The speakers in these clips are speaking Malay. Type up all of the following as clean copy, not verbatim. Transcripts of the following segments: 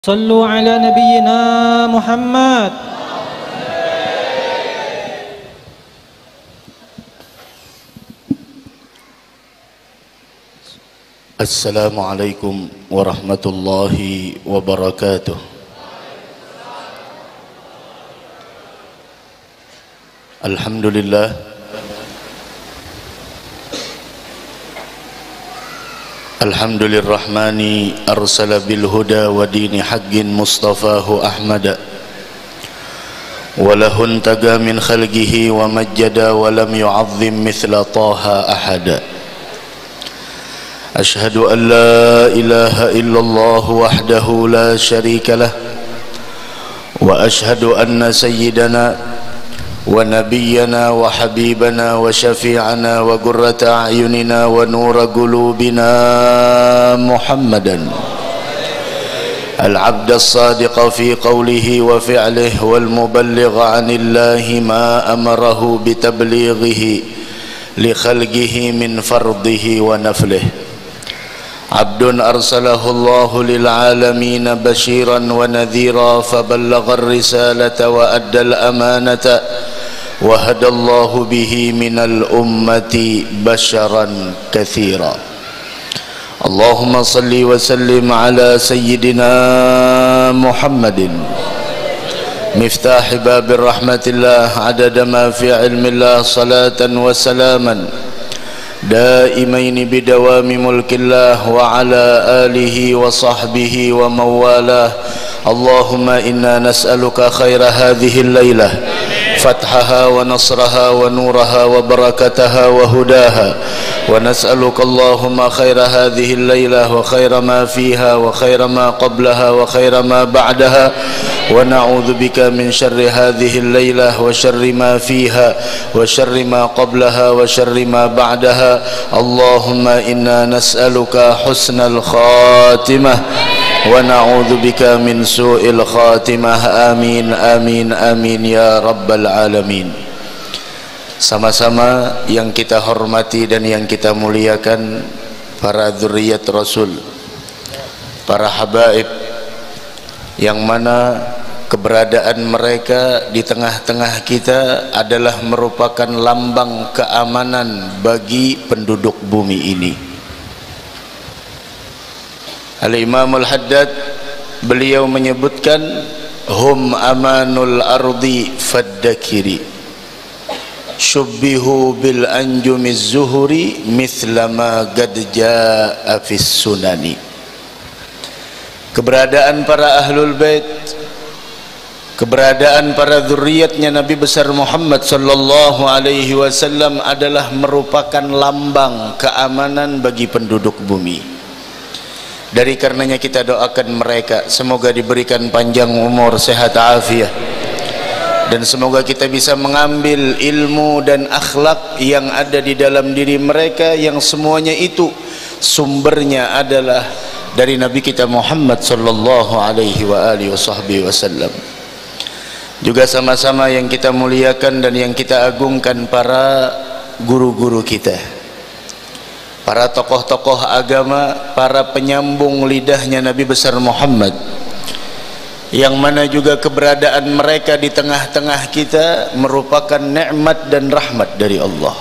صلوا على نبينا محمد. Assalamualaikum warahmatullahi wabarakatuh. Alhamdulillah, alhamdulillahirrahmani arsala bil huda wa dini haqqin mustafahu ahmada wa lahun taga min khalqihi wa majjada wa lam yu'azzim mithla taha ahada. Ashhadu an la ilaha illallah wahdahu la sharika lah wa ashhadu anna sayyidana wa nabiyyana wa habibana wa syafi'ana wa qurrata a'yunina wa nura qulubina Muhammadan al-'abda as-sadiqa fi qawlihi wa fi'lihi wal muballigha 'anillahi ma amarahu bi tablighihi li khalqihi min fardihi wa naflihi. Abdun arsalahu Allahu lil alamin bashiran wa nadhira faballagha ar-risalata wa adda al-amanata wa hadallahu bihi minal ummati basharan katsira. Allahumma salli wa sallim ala sayyidina Muhammadin miftah babir rahmatillah adada ma fi ilmillah salatan wa salaman دائمين بدوام ملك الله وعلى آله وصحبه وموالاه. اللهم إنا نسألك خير هذه الليلة فتحها ونصرها ونورها وبركتها وهداها، ونسألك اللهم خير هذه الليلة وخير ما فيها وخير ما قبلها وخير ما بعدها، ونعوذ بك من شر هذه الليلة وشر ما فيها وشر ما قبلها وشر ما بعدها. اللهم إنا نسألك حسن الخاتمة ونعوذ بك من سوء الخاتمة. آمين آمين آمين ya rabbal alamin. Sama-sama yang kita hormati dan yang kita muliakan para dzurriyyat Rasul, para habaib yang mana keberadaan mereka di tengah-tengah kita adalah merupakan lambang keamanan bagi penduduk bumi ini. Al-Imam Al-Haddad beliau menyebutkan hum amanul ardi faddakiri syubbihu bil anjumiz zuhuri mithlama qad jaa fis sunani. Keberadaan para ahlul bait, keberadaan para dzurriyyatnya Nabi besar Muhammad sallallahu alaihi wasallam adalah merupakan lambang keamanan bagi penduduk bumi. Dari karenanya kita doakan mereka semoga diberikan panjang umur, sehat afiat, dan semoga kita bisa mengambil ilmu dan akhlak yang ada di dalam diri mereka, yang semuanya itu sumbernya adalah dari Nabi kita Muhammad sallallahu alaihi wa alihi wasallam. Juga sama-sama yang kita muliakan dan yang kita agungkan para guru-guru kita, para tokoh-tokoh agama, para penyambung lidahnya Nabi besar Muhammad, yang mana juga keberadaan mereka di tengah-tengah kita merupakan nikmat dan rahmat dari Allah.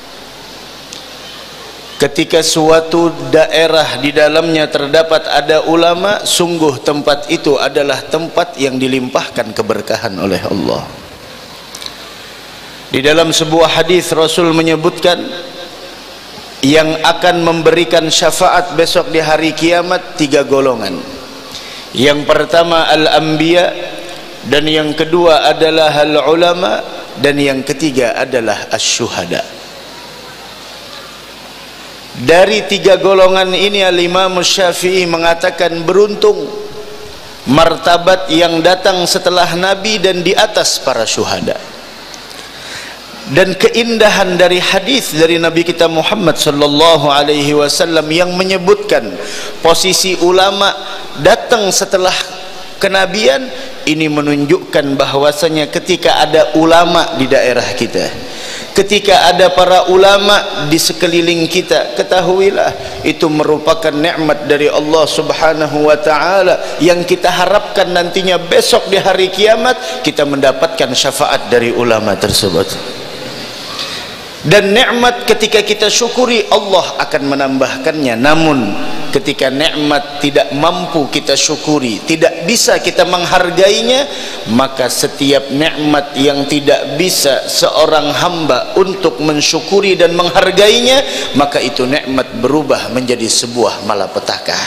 Ketika suatu daerah di dalamnya terdapat ada ulama, sungguh tempat itu adalah tempat yang dilimpahkan keberkahan oleh Allah. Di dalam sebuah hadis Rasul menyebutkan yang akan memberikan syafaat besok di hari kiamat tiga golongan. Yang pertama al-anbiya, dan yang kedua adalah al-ulama, dan yang ketiga adalah asy-syuhada. Dari tiga golongan ini Al-Imam Syafi'i mengatakan beruntung martabat yang datang setelah Nabi dan di atas para syuhada. Dan keindahan dari hadis dari Nabi kita Muhammad sallallahu alaihi wasallam yang menyebutkan posisi ulama datang setelah kenabian ini menunjukkan bahwasanya ketika ada ulama di daerah kita, ketika ada para ulama di sekeliling kita, ketahuilah itu merupakan nikmat dari Allah Subhanahu wa taala yang kita harapkan nantinya besok di hari kiamat kita mendapatkan syafaat dari ulama tersebut. Dan nikmat ketika kita syukuri, Allah akan menambahkannya. Namun ketika nikmat tidak mampu kita syukuri, tidak bisa kita menghargainya, maka setiap nikmat yang tidak bisa seorang hamba untuk mensyukuri dan menghargainya, maka itu nikmat berubah menjadi sebuah malapetaka.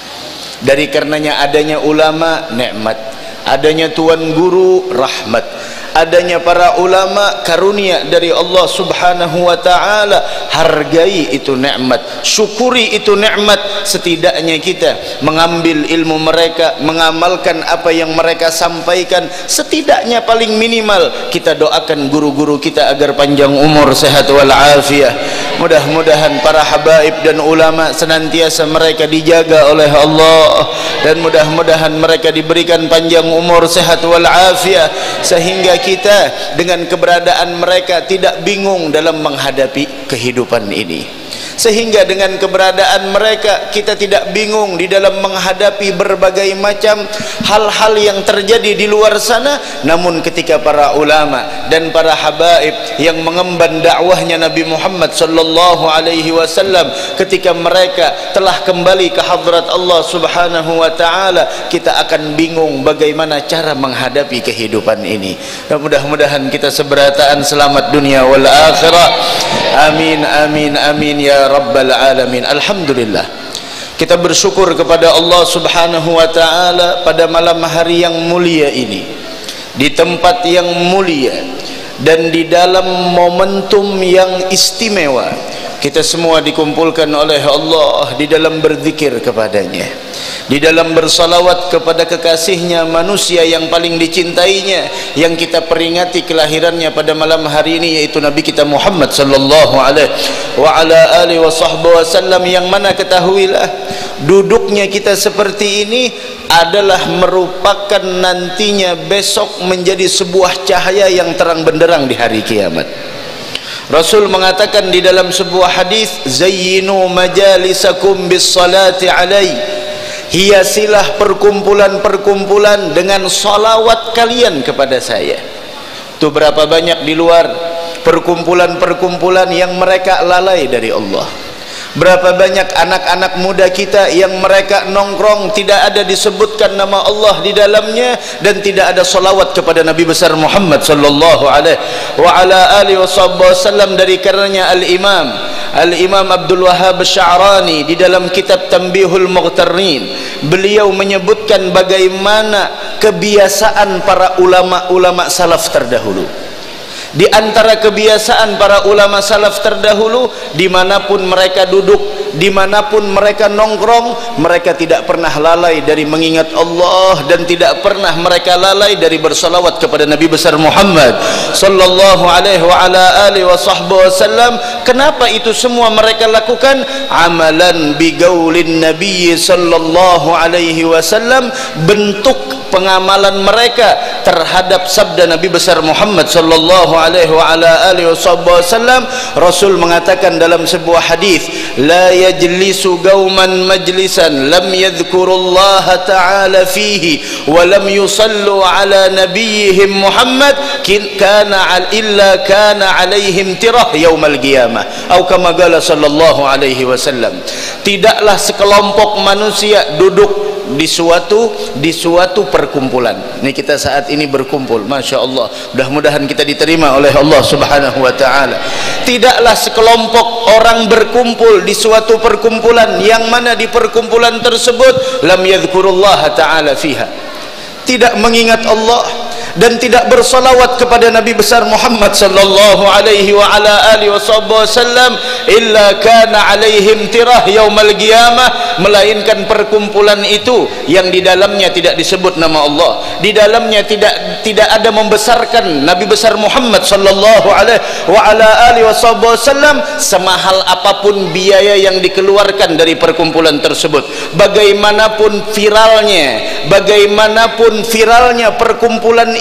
Dari karenanya adanya ulama nikmat, adanya tuan guru rahmat, adanya para ulama karunia dari Allah Subhanahu wa taala. Hargai itu nikmat, syukuri itu nikmat. Setidaknya kita mengambil ilmu mereka, mengamalkan apa yang mereka sampaikan. Setidaknya paling minimal kita doakan guru-guru kita agar panjang umur, sehat wal afiah. Mudah-mudahan para habaib dan ulama senantiasa mereka dijaga oleh Allah, dan mudah-mudahan mereka diberikan panjang umur, sehat wal afiah, sehingga kita dengan keberadaan mereka tidak bingung dalam menghadapi kehidupan ini, sehingga dengan keberadaan mereka kita tidak bingung di dalam menghadapi berbagai macam hal-hal yang terjadi di luar sana. Namun ketika para ulama dan para habaib yang mengemban dakwahnya Nabi Muhammad sallallahu alaihi wasallam, ketika mereka telah kembali ke hadrat Allah Subhanahu wa taala, kita akan bingung bagaimana cara menghadapi kehidupan ini. Dan mudah-mudahan kita seberataan selamat dunia wal akhirah. Amin amin amin ya rabbal alamin. Alhamdulillah, kita bersyukur kepada Allah Subhanahu wa taala pada malam hari yang mulia ini, di tempat yang mulia dan di dalam momentum yang istimewa. Kita semua dikumpulkan oleh Allah di dalam berzikir kepadanya, di dalam bersalawat kepada kekasihnya, manusia yang paling dicintainya, yang kita peringati kelahirannya pada malam hari ini, yaitu Nabi kita Muhammad sallallahu alaihi wa ala alihi wasallam. Yang mana ketahuilah, duduknya kita seperti ini adalah merupakan nantinya besok menjadi sebuah cahaya yang terang benderang di hari kiamat. Rasul mengatakan di dalam sebuah hadis, zayyinu majalisakum bis salati alai, hiasilah perkumpulan-perkumpulan dengan salawat kalian kepada saya. Itu berapa banyak di luar perkumpulan-perkumpulan yang mereka lalai dari Allah. Berapa banyak anak-anak muda kita yang mereka nongkrong tidak ada disebutkan nama Allah di dalamnya, dan tidak ada salawat kepada Nabi besar Muhammad sallallahu alaihi wa ala alihi wasallam. Dari karenanya Al-Imam Abdul Wahhab Sya'rani di dalam kitab Tanbihul Mughtarrin, beliau menyebutkan bagaimana kebiasaan para ulama-ulama salaf terdahulu. Di antara kebiasaan para ulama salaf terdahulu, dimanapun mereka duduk, dimanapun mereka nongkrong, mereka tidak pernah lalai dari mengingat Allah, dan tidak pernah mereka lalai dari bersalawat kepada Nabi besar Muhammad sallallahu alaihi wa ala alihi wasallam. Kenapa itu semua mereka lakukan? Amalan bigaulin Nabi sallallahu alaihi wasallam, bentuk pengamalan mereka terhadap sabda Nabi besar Muhammad sallallahu alaihi wa ala alihi wasallam. Rasul mengatakan dalam sebuah hadis, la yajlisu qauman majlisan lam yadhkurullaha ta'ala fihi wa lam yusallu ala nabiyyihim Muhammad kana illa kana alaihim tirah yaumal qiyamah, atau kama qala sallallahu alaihi wasallam. Tidaklah sekelompok manusia duduk di suatu perkumpulan. Ini kita saat ini berkumpul, Masya Allah, mudah-mudahan kita diterima oleh Allah Subhanahu wa ta'ala. Tidaklah sekelompok orang berkumpul di suatu perkumpulan yang mana di perkumpulan tersebut lam yadhkurullaha ta'ala fiha, tidak mengingat Allah dan tidak bersalawat kepada Nabi besar Muhammad sallallahu alaihi wa ala alihi wasallam, illa kana alaihim tirah yaumal qiyamah, melainkan perkumpulan itu yang di dalamnya tidak disebut nama Allah, di dalamnya tidak ada membesarkan Nabi besar Muhammad sallallahu alaihi wa ala alihi wasallam, semahal apapun biaya yang dikeluarkan dari perkumpulan tersebut, bagaimanapun viralnya perkumpulan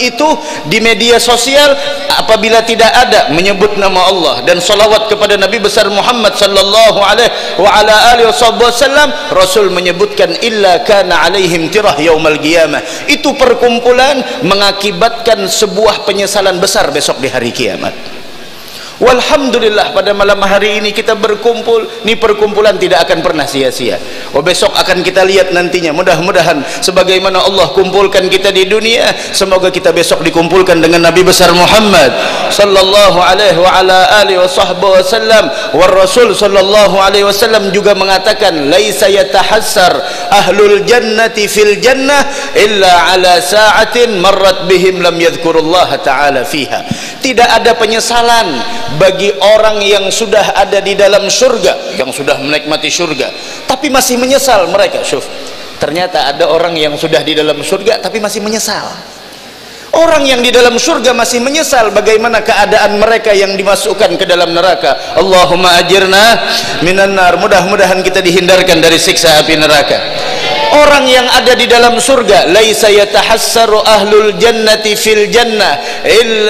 itu di media sosial apabila tidak ada menyebut nama Allah dan salawat kepada Nabi besar Muhammad sallallahu alaihi wasallam, Rasul menyebutkan illa kana alaihim tirah yaumal qiyamah. Itu perkumpulan mengakibatkan sebuah penyesalan besar besok di hari kiamat. Walhamdulillah pada malam hari ini kita berkumpul. Ini perkumpulan tidak akan pernah sia-sia. Besok akan kita lihat nantinya. Mudah-mudahan sebagaimana Allah kumpulkan kita di dunia, semoga kita besok dikumpulkan dengan Nabi besar Muhammad sallallahu alaihi wa ala alihi wasallam. War Rasul sallallahu alaihi wasallam juga mengatakan, laisa yatahassar ahlul jannati fil jannah illa ala sa'atin marrat bihim lam yadhkurullaha ta'ala fiha. Tidak ada penyesalan bagi orang yang sudah ada di dalam surga, yang sudah menikmati surga tapi masih menyesal mereka. Syuf, ternyata ada orang yang sudah di dalam surga tapi masih menyesal. Orang yang di dalam surga masih menyesal bagaimana keadaan mereka yang dimasukkan ke dalam neraka. Allahumma ajirna minan nar. Mudah-mudahan kita dihindarkan dari siksa api neraka. Orang yang ada di dalam surga, laisa yatahassaru ahlul jannati fil jannah illa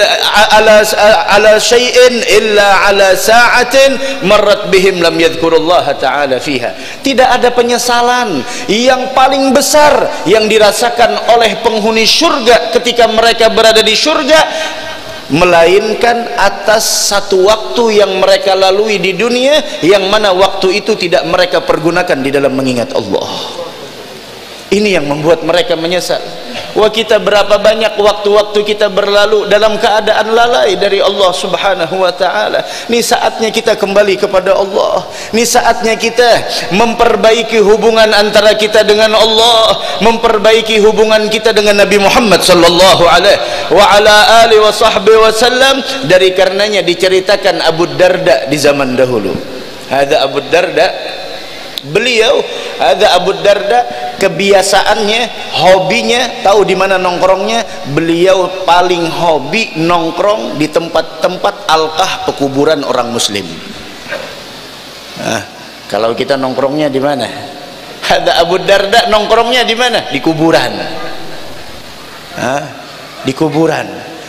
ala syai'in illa ala sa'atin marrat bihim lam yadhkurullaha ta'ala fiha. Tidak ada penyesalan yang paling besar yang dirasakan oleh penghuni surga ketika mereka berada di surga, melainkan atas satu waktu yang mereka lalui di dunia, yang mana waktu itu tidak mereka pergunakan di dalam mengingat Allah. Ini yang membuat mereka menyesal. Wah, kita berapa banyak waktu-waktu kita berlalu dalam keadaan lalai dari Allah subhanahu wa ta'ala. Ini saatnya kita kembali kepada Allah. Ini saatnya kita memperbaiki hubungan antara kita dengan Allah, memperbaiki hubungan kita dengan Nabi Muhammad sallallahu alaihi wa ala alihi wa sahbihi wasallam. Dari karenanya diceritakan Abu Darda di zaman dahulu. Ada Abu Darda, beliau ada Abu Darda, kebiasaannya, hobinya, tahu di mana nongkrongnya? Beliau paling hobi nongkrong di tempat-tempat alqah pekuburan orang muslim. Nah, kalau kita nongkrongnya di mana? Ada Abu Darda nongkrongnya di mana? Di kuburan. Nah, di kuburan.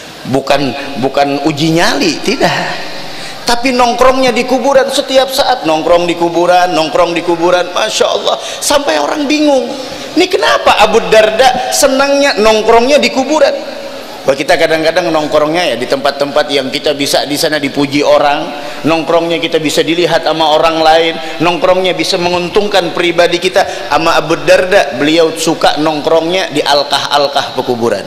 Bukan uji nyali, tidak. Tapi nongkrongnya di kuburan setiap saat, nongkrong di kuburan, Masya Allah, sampai orang bingung, ini kenapa Abu Darda senangnya nongkrongnya di kuburan? Bahwa kita kadang-kadang nongkrongnya ya di tempat-tempat yang kita bisa di sana dipuji orang, nongkrongnya kita bisa dilihat sama orang lain, nongkrongnya bisa menguntungkan pribadi kita. Sama Abu Darda, beliau suka nongkrongnya di alqah-alqah pekuburan.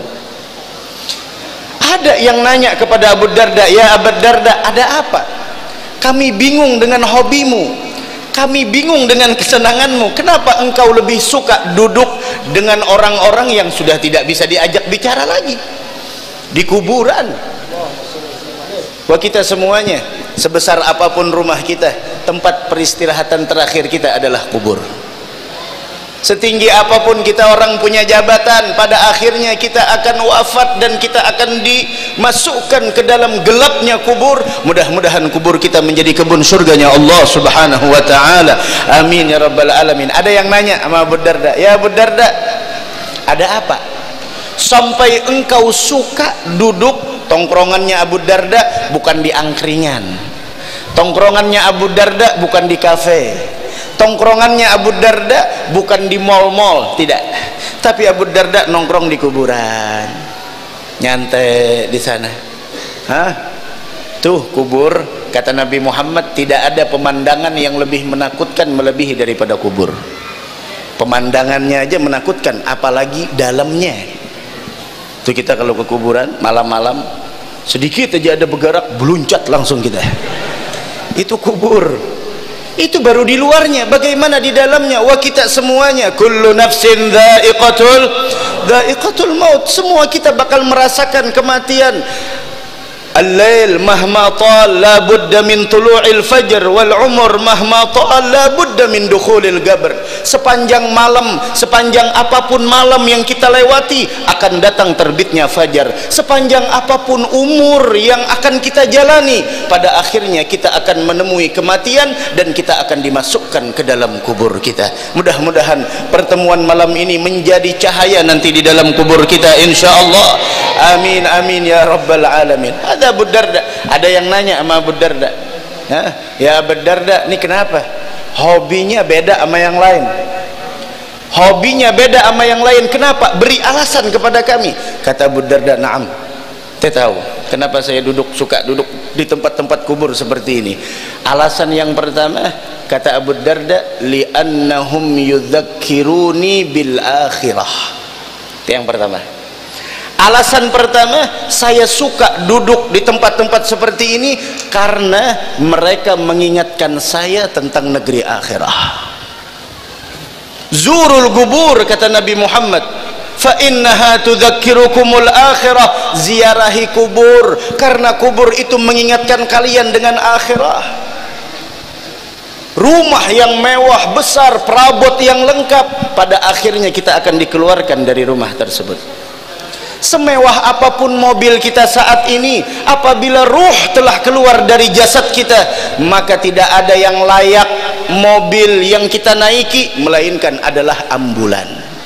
Ada yang nanya kepada Abu Darda, ya Abu Darda, ada apa? Kami bingung dengan hobimu, kami bingung dengan kesenanganmu. Kenapa engkau lebih suka duduk dengan orang-orang yang sudah tidak bisa diajak bicara lagi di kuburan? Wah, kita semuanya, sebesar apapun rumah kita, tempat peristirahatan terakhir kita adalah kubur. Setinggi apapun kita orang punya jabatan, pada akhirnya kita akan wafat dan kita akan dimasukkan ke dalam gelapnya kubur. Mudah-mudahan kubur kita menjadi kebun surganya Allah subhanahu wa ta'ala. Amin ya rabbal alamin. Ada yang nanya sama Abu Darda, ya Abu Darda, ada apa sampai engkau suka duduk? Tongkrongannya Abu Darda bukan di angkringan, tongkrongannya Abu Darda bukan di kafe, tongkrongannya Abu Darda bukan di mal-mal, tidak. Tapi Abu Darda nongkrong di kuburan, nyantai di sana. Hah? Tuh kubur, kata Nabi Muhammad, tidak ada pemandangan yang lebih menakutkan melebihi daripada kubur. Pemandangannya aja menakutkan, apalagi dalamnya. Tuh kita kalau ke kuburan malam-malam, sedikit aja ada bergerak, beluncat langsung kita. Itu kubur. Itu baru di luarnya, bagaimana di dalamnya? Wah, kita semuanya, kullu nafsin dha'iqatul maut, semua kita bakal merasakan kematian. Al-lail mahma tal la budda min tulu'il fajr wal umur mahma tal la budda min dukhulil gabr. Sepanjang malam, sepanjang apapun malam yang kita lewati akan datang terbitnya fajar. Sepanjang apapun umur yang akan kita jalani, pada akhirnya kita akan menemui kematian dan kita akan dimasukkan ke dalam kubur kita. Mudah-mudahan pertemuan malam ini menjadi cahaya nanti di dalam kubur kita, insyaallah. Amin amin ya rabbal alamin. Ada Abu Darda, ada yang nanya sama Abu Darda, ya Abu Darda, ini kenapa hobinya beda sama yang lain? Hobinya beda sama yang lain, kenapa? Beri alasan kepada kami. Kata Abu Darda, na'am, saya tahu kenapa saya suka duduk di tempat-tempat kubur seperti ini. Alasan yang pertama, kata Abu Darda, li'annahum yudzakkiruni bil akhirah. Itu yang pertama. Alasan pertama, saya suka duduk di tempat-tempat seperti ini karena mereka mengingatkan saya tentang negeri akhirah. Zurul kubur, kata Nabi Muhammad, fa innaha tudzakkirukumul akhirah. Ziarahi kubur karena kubur itu mengingatkan kalian dengan akhirah. Rumah yang mewah, besar, perabot yang lengkap, pada akhirnya kita akan dikeluarkan dari rumah tersebut. Semewah apapun mobil kita saat ini, apabila ruh telah keluar dari jasad kita, maka tidak ada yang layak mobil yang kita naiki melainkan adalah ambulan.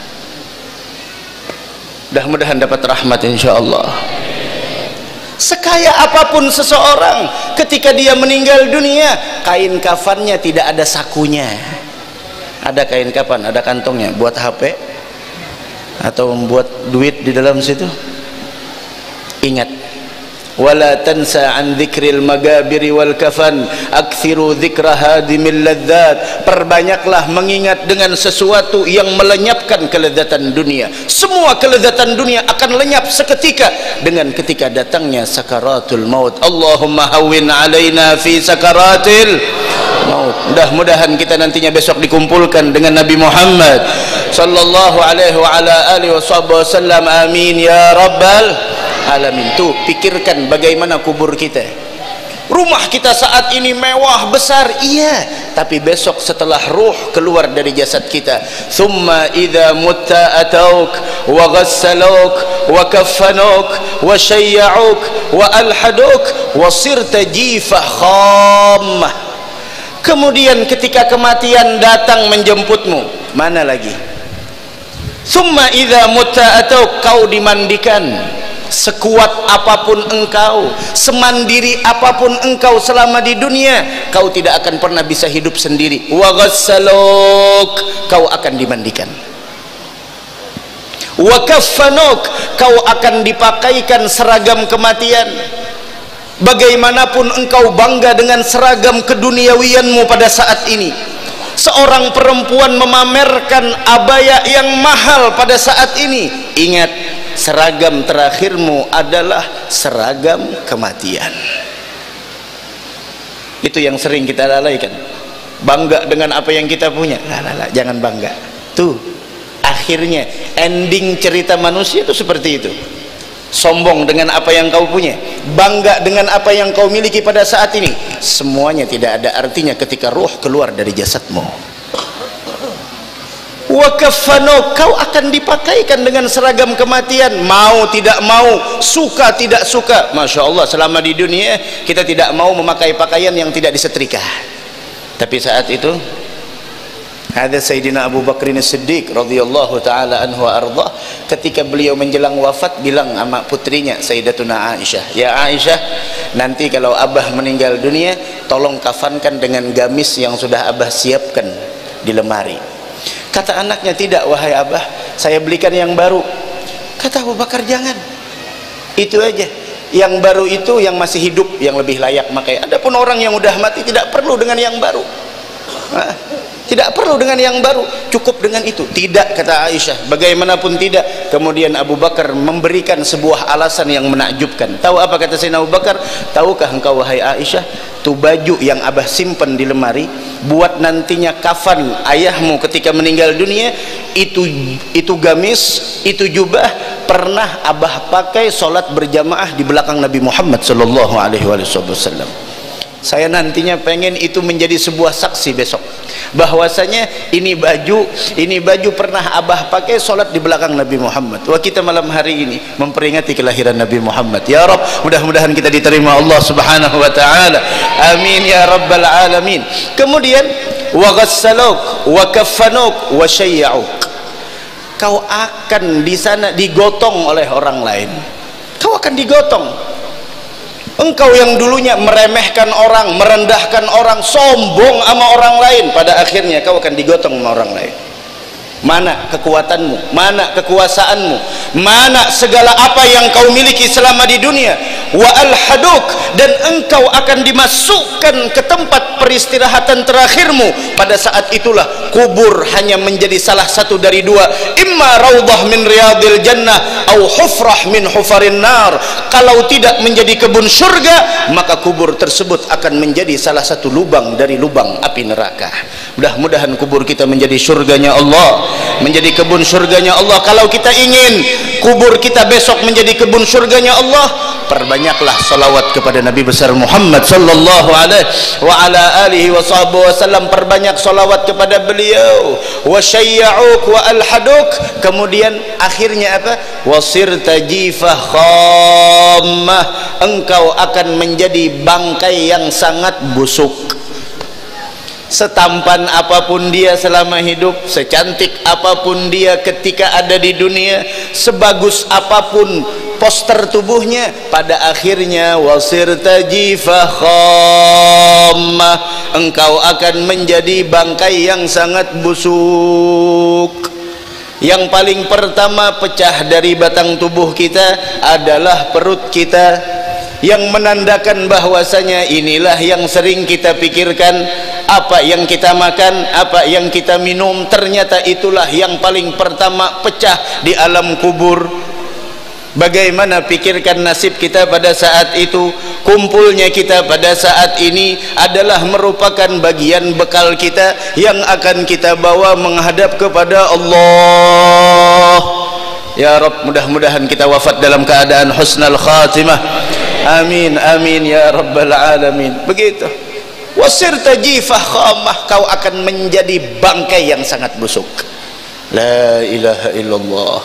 Mudah-mudahan dapat rahmat insyaallah. Sekaya apapun seseorang, ketika dia meninggal dunia, kain kafannya tidak ada sakunya. Ada kain kafan, ada kantongnya buat HP atau membuat duit di dalam situ. Ingat, wala tansa an dzikril magabiri wal kafan aktsiru dzikra hadimil ladzat. Perbanyaklah mengingat dengan sesuatu yang melenyapkan kelezatan dunia. Semua kelezatan dunia akan lenyap seketika dengan ketika datangnya sakaratul maut. Allahumma hawwin alaina fi sakaratil maut. Mudah-mudahan kita nantinya besok dikumpulkan dengan Nabi Muhammad sallallahu alaihi wa ala alihi wasallam. Amin ya rabbal alamin. Tuh, pikirkan bagaimana kubur kita. Rumah kita saat ini mewah, besar, iya, tapi besok setelah ruh keluar dari jasad kita, thumma idza mutta atauk wa ghassaluk wa kaffanuk wa syayya'uk wa alhaduk wa sirta jifah khammah. Kemudian ketika kematian datang menjemputmu, mana lagi? Summa idza mutta atauk, kau dimandikan. Sekuat apapun engkau, semandiri apapun engkau selama di dunia, kau tidak akan pernah bisa hidup sendiri. Wa ghassaluk, kau akan dimandikan. Wa kaffanuk, kau akan dipakaikan seragam kematian. Bagaimanapun engkau bangga dengan seragam keduniawianmu pada saat ini, seorang perempuan memamerkan abaya yang mahal pada saat ini, ingat, seragam terakhirmu adalah seragam kematian. Itu yang sering kita lalaikan, bangga dengan apa yang kita punya. Jangan bangga. Tuh, akhirnya ending cerita manusia itu seperti itu. Sombong dengan apa yang kau punya, bangga dengan apa yang kau miliki pada saat ini, semuanya tidak ada artinya ketika ruh keluar dari jasadmu. Wa kaffanuk, kau akan dipakaikan dengan seragam kematian, mau tidak mau, suka tidak suka. Masya Allah, selama di dunia kita tidak mau memakai pakaian yang tidak disetrika, tapi saat itu ada Sayyidina Abu Bakr As-Siddiq radhiyallahu taala anhu wa ardah, ketika beliau menjelang wafat bilang sama putrinya Sayyidatuna Aisyah, ya Aisyah, nanti kalau Abah meninggal dunia tolong kafankan dengan gamis yang sudah Abah siapkan di lemari. Kata anaknya, tidak wahai Abah, saya belikan yang baru. Kata Abu Bakar, jangan, itu aja, yang baru itu yang masih hidup yang lebih layak pakai. Adapun orang yang udah mati tidak perlu dengan yang baru. Tidak perlu dengan yang baru, cukup dengan itu. Tidak, kata Aisyah, bagaimanapun tidak. Kemudian Abu Bakar memberikan sebuah alasan yang menakjubkan. Tahu apa kata Sayyidina Abu Bakar? Tahukah engkau wahai Aisyah, tuh baju yang Abah simpen di lemari buat nantinya kafan ayahmu ketika meninggal dunia, itu gamis, itu jubah pernah abah pakai sholat berjamaah di belakang Nabi Muhammad sallallahu alaihi wasallam. Saya nantinya pengen itu menjadi sebuah saksi besok, bahwasanya ini baju pernah abah pakai sholat di belakang Nabi Muhammad. Wah, kita malam hari ini memperingati kelahiran Nabi Muhammad. Ya Rabb, mudah-mudahan kita diterima Allah subhanahu wa ta'ala. Amin ya rabbal alamin. Kemudian wa ghassaluk wa kaffanuk wa syayya'uk. Kau akan di sana digotong oleh orang lain. Kau akan digotong. Engkau yang dulunya meremehkan orang, merendahkan orang, sombong sama orang lain, pada akhirnya kau akan digotong sama orang lain. Mana kekuatanmu, mana kekuasaanmu, mana segala apa yang kau miliki selama di dunia. Wa alhaduk, dan engkau akan dimasukkan ke tempat peristirahatan terakhirmu. Pada saat itulah kubur hanya menjadi salah satu dari dua, imma raudhah min riyadil jannah au hufrah min hufarin nar. Kalau tidak menjadi kebun surga, maka kubur tersebut akan menjadi salah satu lubang dari lubang api neraka. Mudah-mudahan kubur kita menjadi surganya Allah, menjadi kebun surganya Allah. Kalau kita ingin kubur kita besok menjadi kebun surganya Allah, perbanyaklah salawat kepada Nabi besar Muhammad sallallahu alaihi wa ala alihi wa sahbihi wasallam. Perbanyak salawat kepada beliau. Wa syayya'uk wa alhaduk. Kemudian akhirnya apa? Wasirta jifah khammah. Engkau akan menjadi bangkai yang sangat busuk. Setampan apapun dia selama hidup, secantik apapun dia ketika ada di dunia, sebagus apapun poster tubuhnya, pada akhirnya wasirta jifah khammah, engkau akan menjadi bangkai yang sangat busuk. Yang paling pertama pecah dari batang tubuh kita adalah perut kita, yang menandakan bahwasanya inilah yang sering kita pikirkan. Apa yang kita makan, apa yang kita minum, ternyata itulah yang paling pertama pecah di alam kubur. Bagaimana pikirkan nasib kita pada saat itu? Kumpulnya kita pada saat ini adalah merupakan bagian bekal kita yang akan kita bawa menghadap kepada Allah. Ya Rabb, mudah-mudahan kita wafat dalam keadaan husnul khatimah. Amin amin ya rabbal alamin. Begitu. Wasirta jifah khammah, kau akan menjadi bangkai yang sangat busuk. La ilaha illallah.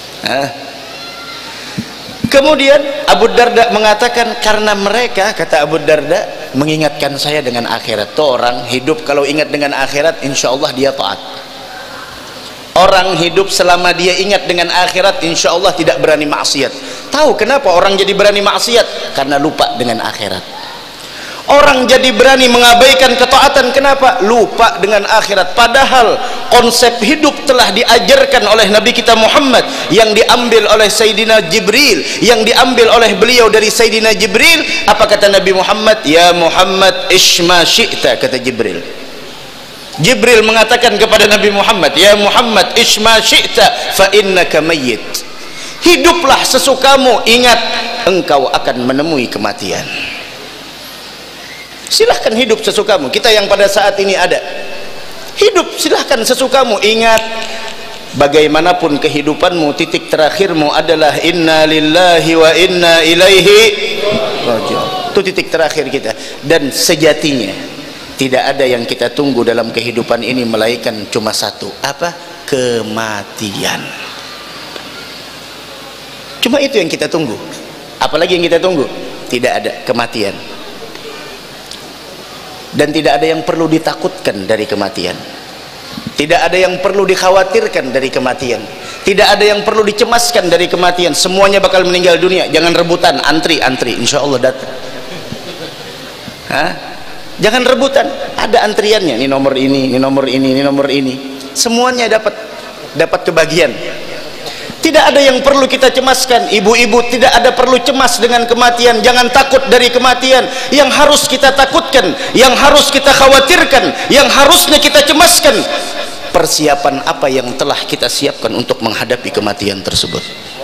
Kemudian Abu Darda mengatakan, karena mereka, kata Abu Darda, mengingatkan saya dengan akhirat. Tuh orang hidup kalau ingat dengan akhirat, insya Allah dia taat. Orang hidup selama dia ingat dengan akhirat, insya Allah tidak berani maksiat. Tahu kenapa orang jadi berani maksiat? Karena lupa dengan akhirat. Orang jadi berani mengabaikan ketaatan, kenapa? Lupa dengan akhirat. Padahal konsep hidup telah diajarkan oleh Nabi kita Muhammad, yang diambil oleh Sayyidina Jibril, yang diambil oleh beliau dari Sayyidina Jibril. Apa kata Nabi Muhammad? Ya Muhammad ishma syi'ta, kata Jibril. Jibril mengatakan kepada Nabi Muhammad, ya Muhammad ishma syi'ta fa innaka mayyit. Hiduplah sesukamu, ingat engkau akan menemui kematian. Silahkan hidup sesukamu. Kita yang pada saat ini ada, hidup silahkan sesukamu. Ingat, bagaimanapun kehidupanmu, titik terakhirmu adalah inna lillahi wa inna ilaihi raji'un. Itu titik terakhir kita. Dan sejatinya tidak ada yang kita tunggu dalam kehidupan ini melainkan cuma satu. Apa? Kematian. Cuma itu yang kita tunggu. Apalagi yang kita tunggu? Tidak ada, kematian. Dan tidak ada yang perlu ditakutkan dari kematian. Tidak ada yang perlu dikhawatirkan dari kematian. Tidak ada yang perlu dicemaskan dari kematian. Semuanya bakal meninggal dunia. Jangan rebutan, antri, insya Allah datang. Jangan rebutan, ada antriannya. Ini nomor ini, ini nomor ini, ini nomor ini. Semuanya dapat kebagian. Tidak ada yang perlu kita cemaskan. Ibu-ibu, tidak ada perlu cemas dengan kematian. Jangan takut dari kematian. Yang harus kita takutkan, yang harus kita khawatirkan, yang harusnya kita cemaskan, persiapan apa yang telah kita siapkan untuk menghadapi kematian tersebut.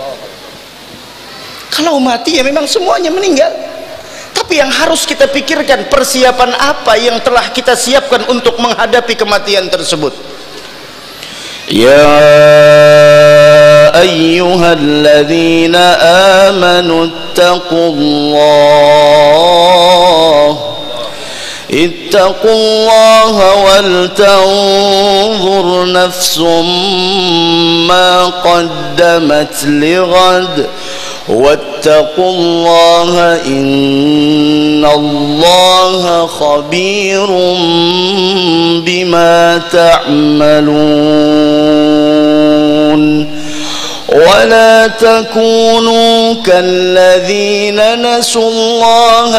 Kalau mati ya memang semuanya meninggal, tapi yang harus kita pikirkan, persiapan apa yang telah kita siapkan untuk menghadapi kematian tersebut. Ya أيها الذين آمنوا اتقوا الله ولتنظر نفس ما قدمت لغد واتقوا الله إن الله خبير بما تعملون ولا تكونوا كالذين نسوا الله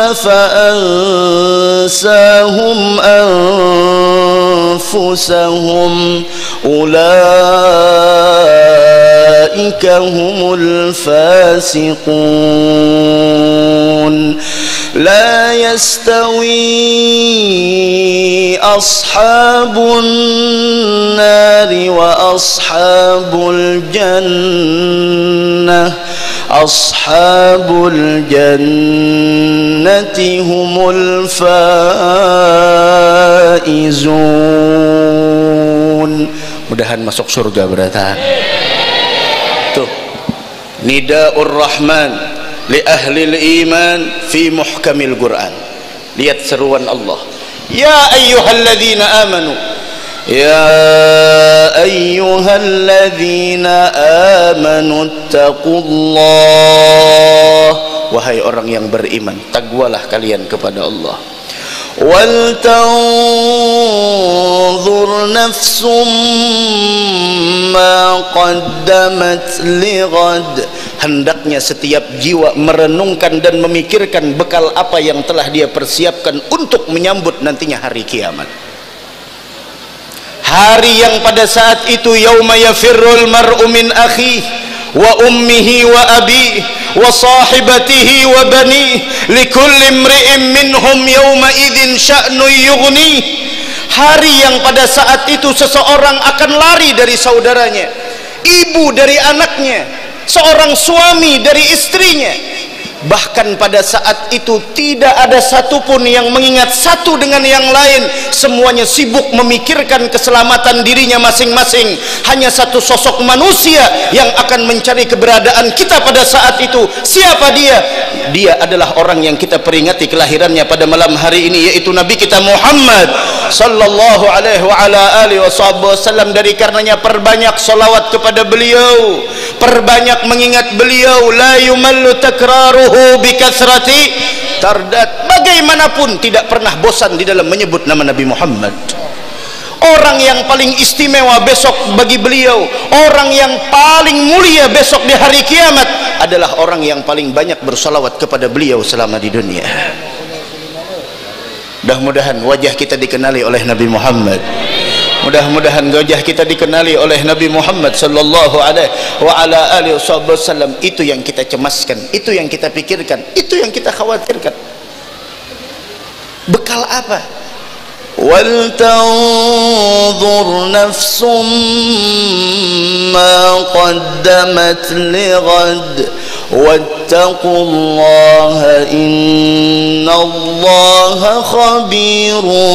فأنساهم أنفسهم أولئك هم الفاسقون لا يستوي أصحاب النار وأصحاب الجنة أصحاب الجنة هم الفائزون. Mudahan masuk surga beratan. Tuh, Nidaur Rahman li ahlil iman fi muhkamil Quran. Lihat seruan Allah. Ya ayyuhalladzina amanu. Ya ayyuhalladzina amanu taqullah. Wahai orang yang beriman, takwalah kalian kepada Allah. Wal tanzur nafsum ma qaddamat lighad. Hendaknya setiap jiwa merenungkan dan memikirkan bekal apa yang telah dia persiapkan untuk menyambut nantinya hari kiamat. Hari yang pada saat itu yauma yafirrul mar'u min akhihi wa ummihi wa abihi wa sahibatihi wa banihi likulli imri'in minhum yawma idzin sya'nu yughni. Hari yang pada saat itu seseorang akan lari dari saudaranya, ibu dari anaknya, seorang suami dari istrinya. Bahkan pada saat itu tidak ada satupun yang mengingat satu dengan yang lain. Semuanya sibuk memikirkan keselamatan dirinya masing-masing. Hanya satu sosok manusia yang akan mencari keberadaan kita pada saat itu. Siapa dia? Dia adalah orang yang kita peringati kelahirannya pada malam hari ini, yaitu Nabi kita Muhammad sallallahu alaihi wa ala alihi wasallam. Dari karenanya perbanyak salawat kepada beliau, perbanyak mengingat beliau. La yumallu takraruhu bikathrati tardat. Bagaimanapun tidak pernah bosan di dalam menyebut nama Nabi Muhammad. Orang yang paling istimewa besok bagi beliau, orang yang paling mulia besok di hari kiamat adalah orang yang paling banyak bersalawat kepada beliau selama di dunia. Mudah-mudahan wajah kita dikenali oleh Nabi Muhammad. Mudah-mudahan wajah kita dikenali oleh Nabi Muhammad sallallahu alaihi wa ala alihi wasallam. Itu yang kita cemaskan, itu yang kita pikirkan, itu yang kita khawatirkan. Bekal apa? Wal tanzur nafsum ma qaddamat lighad wattaqullaha innallaha khabirum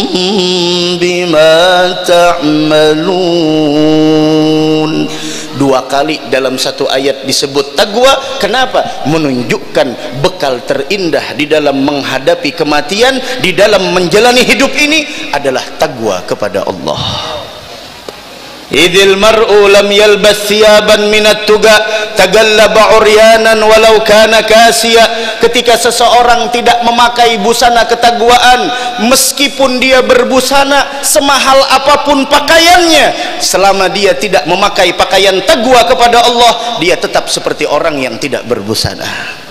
bima ta'malun. Dua kali dalam satu ayat disebut taqwa. Kenapa? Menunjukkan bekal terindah di dalam menghadapi kematian, di dalam menjalani hidup ini adalah taqwa kepada Allah. Idil mar'u lam yalbas thiyaban minat tuga tagallaba uryanan walau kana kasiya. Ketika seseorang tidak memakai busana ketagwaan, meskipun dia berbusana semahal apapun pakaiannya, selama dia tidak memakai pakaian taqwa kepada Allah, dia tetap seperti orang yang tidak berbusana.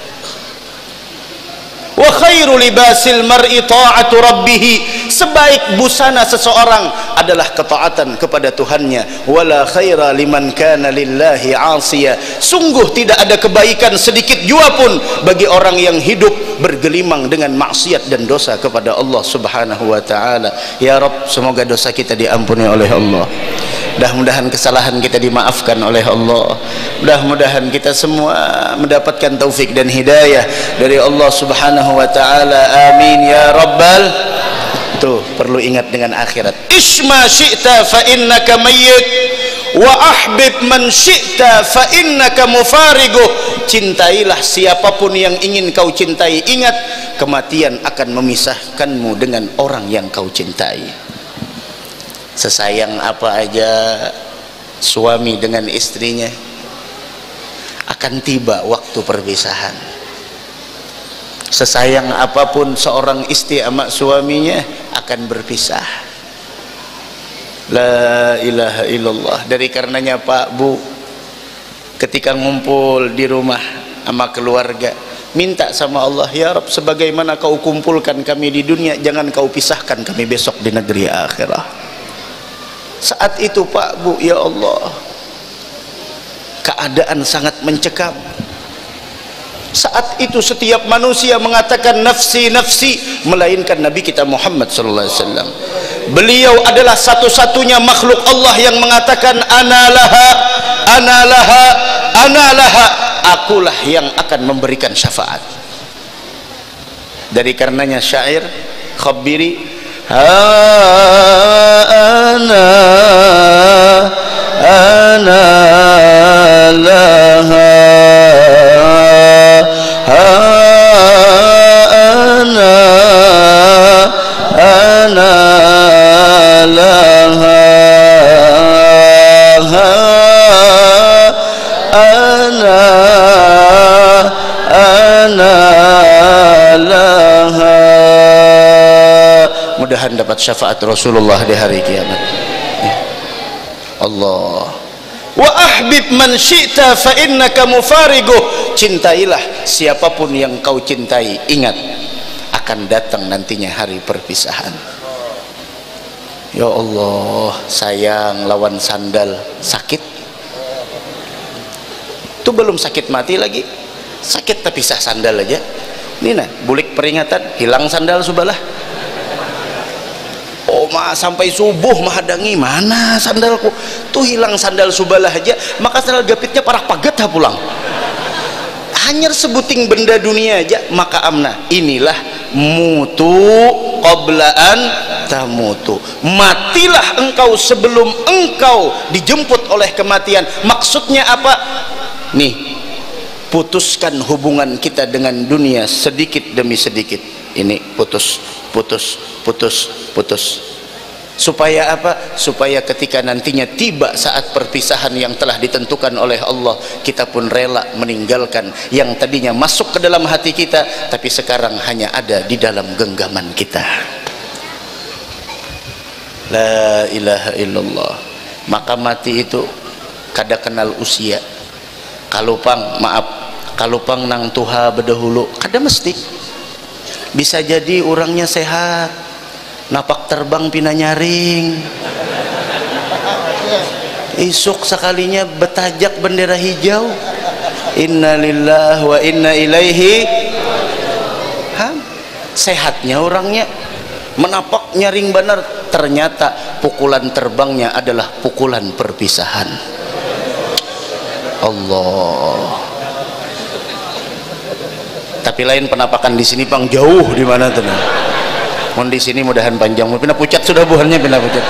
Wa khairu libasil mar'i ta'atu rabbih. Sebaik busana seseorang adalah ketaatan kepada Tuhannya. Wala khaira liman kana lillahi 'asiya. Sungguh tidak ada kebaikan sedikit jua pun bagi orang yang hidup bergelimang dengan maksiat dan dosa kepada Allah Subhanahu wa taala. Ya Rabb, semoga dosa kita diampuni oleh Allah. Mudah-mudahan kesalahan kita dimaafkan oleh Allah. Mudah-mudahan kita semua mendapatkan taufik dan hidayah dari Allah Subhanahu wa taala. Amin ya rabbal. Tuh, perlu ingat dengan akhirat. Isma syi'ta fa innaka mayyit wa ahbib man syi'ta fa innaka mufariguh. Cintailah siapapun yang ingin kau cintai. Ingat, kematian akan memisahkanmu dengan orang yang kau cintai. Sesayang apa aja suami dengan istrinya, akan tiba waktu perpisahan. Sesayang apapun seorang istri sama suaminya, akan berpisah. La ilaha illallah. Dari karenanya Pak Bu, ketika ngumpul di rumah sama keluarga, minta sama Allah, ya Rabb, sebagaimana kau kumpulkan kami di dunia, jangan kau pisahkan kami besok di negeri akhirah. Saat itu Pak Bu, ya Allah, keadaan sangat mencekam. Saat itu setiap manusia mengatakan nafsi nafsi, melainkan Nabi kita Muhammad sallallahu alaihi wasallam. Beliau adalah satu-satunya makhluk Allah yang mengatakan ana laha, ana laha, ana laha, akulah yang akan memberikan syafaat. Dari karenanya syair khabiri, ha ana laha, ana laha, ana laha. Mudahan dapat syafaat Rasulullah di hari kiamat. Allah. Wa ahbib man syi'ta fa innaka mufariguh. Cintailah siapapun yang kau cintai. Ingat, akan datang nantinya hari perpisahan. Ya Allah, sayang lawan sandal sakit. Itu belum sakit mati lagi, sakit terpisah sandal aja. Ini nah, bulik peringatan, hilang sandal subalah. Oh ma, sampai subuh menghadangi, mana sandalku tuh, hilang sandal subalah aja, maka sandal gapitnya parah paget ha pulang. Hanya sebuting benda dunia aja, maka amna. Inilah mutu qoblaan tamutu. Matilah engkau sebelum engkau dijemput oleh kematian. Maksudnya apa? Nih, putuskan hubungan kita dengan dunia sedikit demi sedikit. Ini putus, putus, putus, putus. Supaya apa? Supaya ketika nantinya tiba saat perpisahan yang telah ditentukan oleh Allah, kita pun rela meninggalkan yang tadinya masuk ke dalam hati kita, tapi sekarang hanya ada di dalam genggaman kita. La ilaha illallah. Maka mati itu kada kenal usia. Kalupang, maaf, kalupang nang tuha bedahulu, kada mesti. Bisa jadi orangnya sehat, napak terbang pina nyaring, isuk sekalinya betajak bendera hijau, inna lillahi wa inna ilaihi. Sehatnya orangnya, menapak nyaring benar, ternyata pukulan terbangnya adalah pukulan perpisahan. Allah. Tapi lain penapakan di sini pang jauh di mana tuh? Mohon di sini mudahan panjang. Mau pindah pucat sudah buahnya, pindah pucat.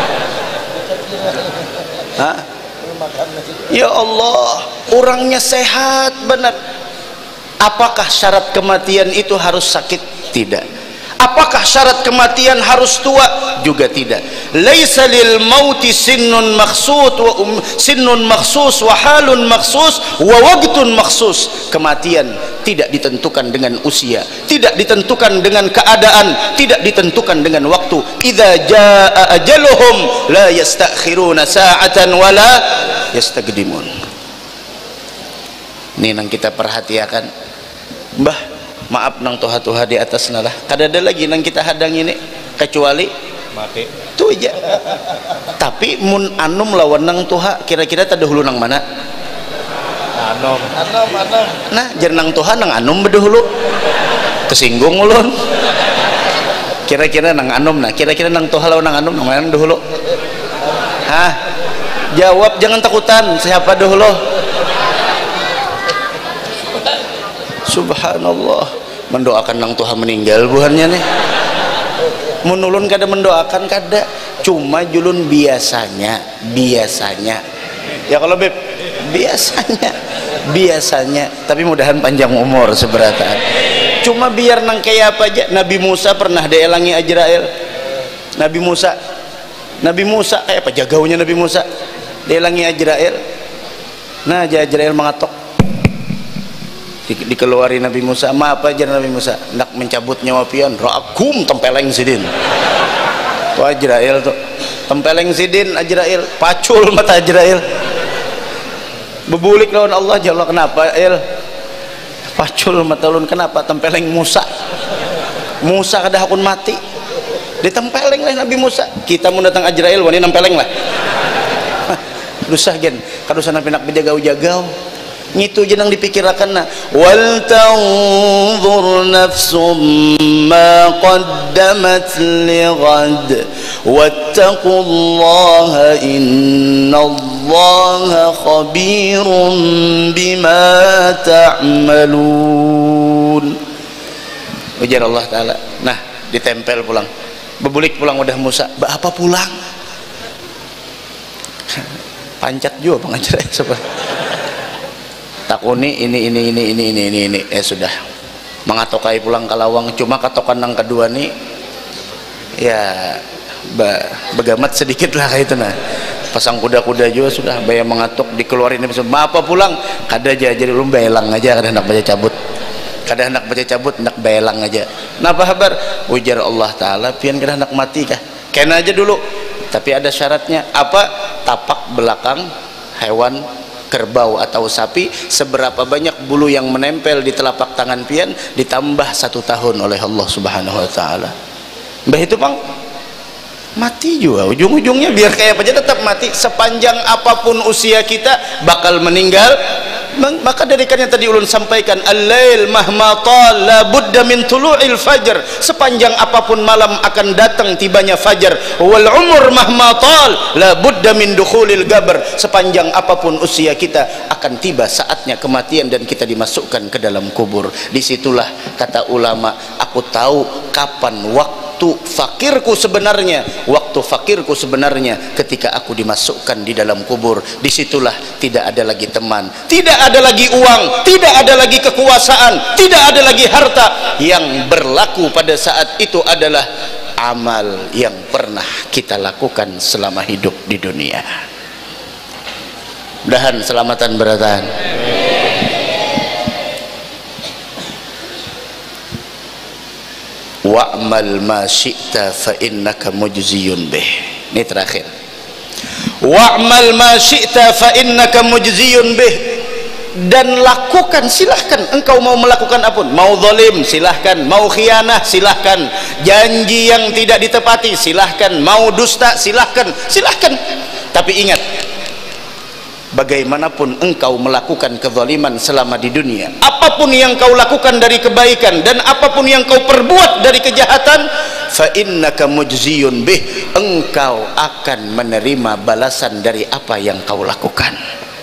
Hah? Ya Allah, orangnya sehat benar. Apakah syarat kematian itu harus sakit? Tidak. Apakah syarat kematian harus tua? Juga tidak. Laisa lil mauti sinnun makhsus wa sinnun makhsus wa halun makhsus wa waqtun makhsus. Kematian tidak ditentukan dengan usia, tidak ditentukan dengan keadaan, tidak ditentukan dengan waktu. Idza jaa ajaluhum la yastakhiruna sa'atan wa la yastaqdimun. Ini yang kita perhatikan. Mbah, maaf nang tuha-tuha di atas nalah, kada ada lagi nang kita hadang ini kecuali mati tu aja. Tapi mun anum lawan nang tuha, kira-kira tadahulu nang mana? Anum. Nah, jar nang tuha nang anum bedahulu. Kesinggung ulun. Kira-kira nang anum, nah kira-kira nang tuha lawan nang anum nang mana dahulu? Hah? Jawab, jangan takutan, siapa dahulu? Subhanallah, mendoakan nang Tuhan meninggal buhannya nih. Menulun kada mendoakan kada, cuma julun biasanya Ya kalau Beb, biasanya, tapi mudahan panjang umur seberataan. Cuma biar nang kayak apa aja. Nabi Musa pernah dielangi Ajrail. Nabi Musa kayak apa jagaunya Nabi Musa dielangi Ajrail. Nah Ajrail mengatok, dikeluari Nabi Musa. Maaf aja Nabi Musa nak mencabut nyawa pian ragum tempeleng sidin. Tuh Ajrail tuh tempeleng sidin. Ajrail pacul mata Ajrail, bebulik lawan Allah. Jalla kenapa il pacul mata ulun, kenapa tempeleng Musa kada hakun mati ditempeleng lah Nabi Musa. Kita mau datang Ajrail wani nempeleng lah. Dusah gen kadusan nabi nak bejagau-jagau ngitu aja nang dipikirakan na. Wal tanzur nafsum ma qaddamat lighad wattaqullaha innallaha khabirum bima ta'malun. Ujar Allah Ta'ala. Nah ditempel pulang, bebulik pulang udah Musa. Apa pulang? Pancat juga pengajar siapa? Takuni ini sudah mengatokai pulang ke lawang. Cuma katokan yang kedua nih ya begamat sedikit lah kayak itu nah. Pasang kuda-kuda juga sudah bayar mengatok dikeluarin apa pulang kada aja jadi lu belang aja, kada hendak baca cabut, kada hendak baca cabut hendak belang aja. Napa kabar? Ujar Allah Ta'ala pian kada hendak mati kah? Kena aja dulu, tapi ada syaratnya. Apa? Tapak belakang hewan kerbau atau sapi seberapa banyak bulu yang menempel di telapak tangan pian ditambah 1 tahun oleh Allah Subhanahu Wa Ta'ala. Mbah itu bang mati juga ujung-ujungnya, biar kayak apa aja tetap mati. Sepanjang apapun usia kita bakal meninggal. Maka dari kan yang tadi ulun sampaikan, al-lail mahma tal la budda min tulu'il fajr, sepanjang apapun malam akan datang tibanya fajar. Wal umur mahma tal la budda min dukhulil gabr, sepanjang apapun usia kita akan tiba saatnya kematian dan kita dimasukkan ke dalam kubur. Disitulah kata ulama, aku tahu kapan waktu fakirku sebenarnya ketika aku dimasukkan di dalam kubur. Disitulah tidak ada lagi teman, tidak ada lagi uang, tidak ada lagi kekuasaan, tidak ada lagi harta. Yang berlaku pada saat itu adalah amal yang pernah kita lakukan selama hidup di dunia. Mudahan selamatan beratahan. Wa'mal ma syi'ta fa innaka mujziyun bih. Ini terakhir. Wa'mal ma syi'ta fa innaka mujziyun bih. Dan lakukan, silahkan engkau mau melakukan apapun. Mau zalim silahkan, mau khianah silahkan, janji yang tidak ditepati silahkan, mau dusta silahkan. Tapi ingat, bagaimanapun engkau melakukan kezaliman selama di dunia, apapun yang kau lakukan dari kebaikan dan apapun yang kau perbuat dari kejahatan, fa innaka mujziyun bih, engkau akan menerima balasan dari apa yang kau lakukan.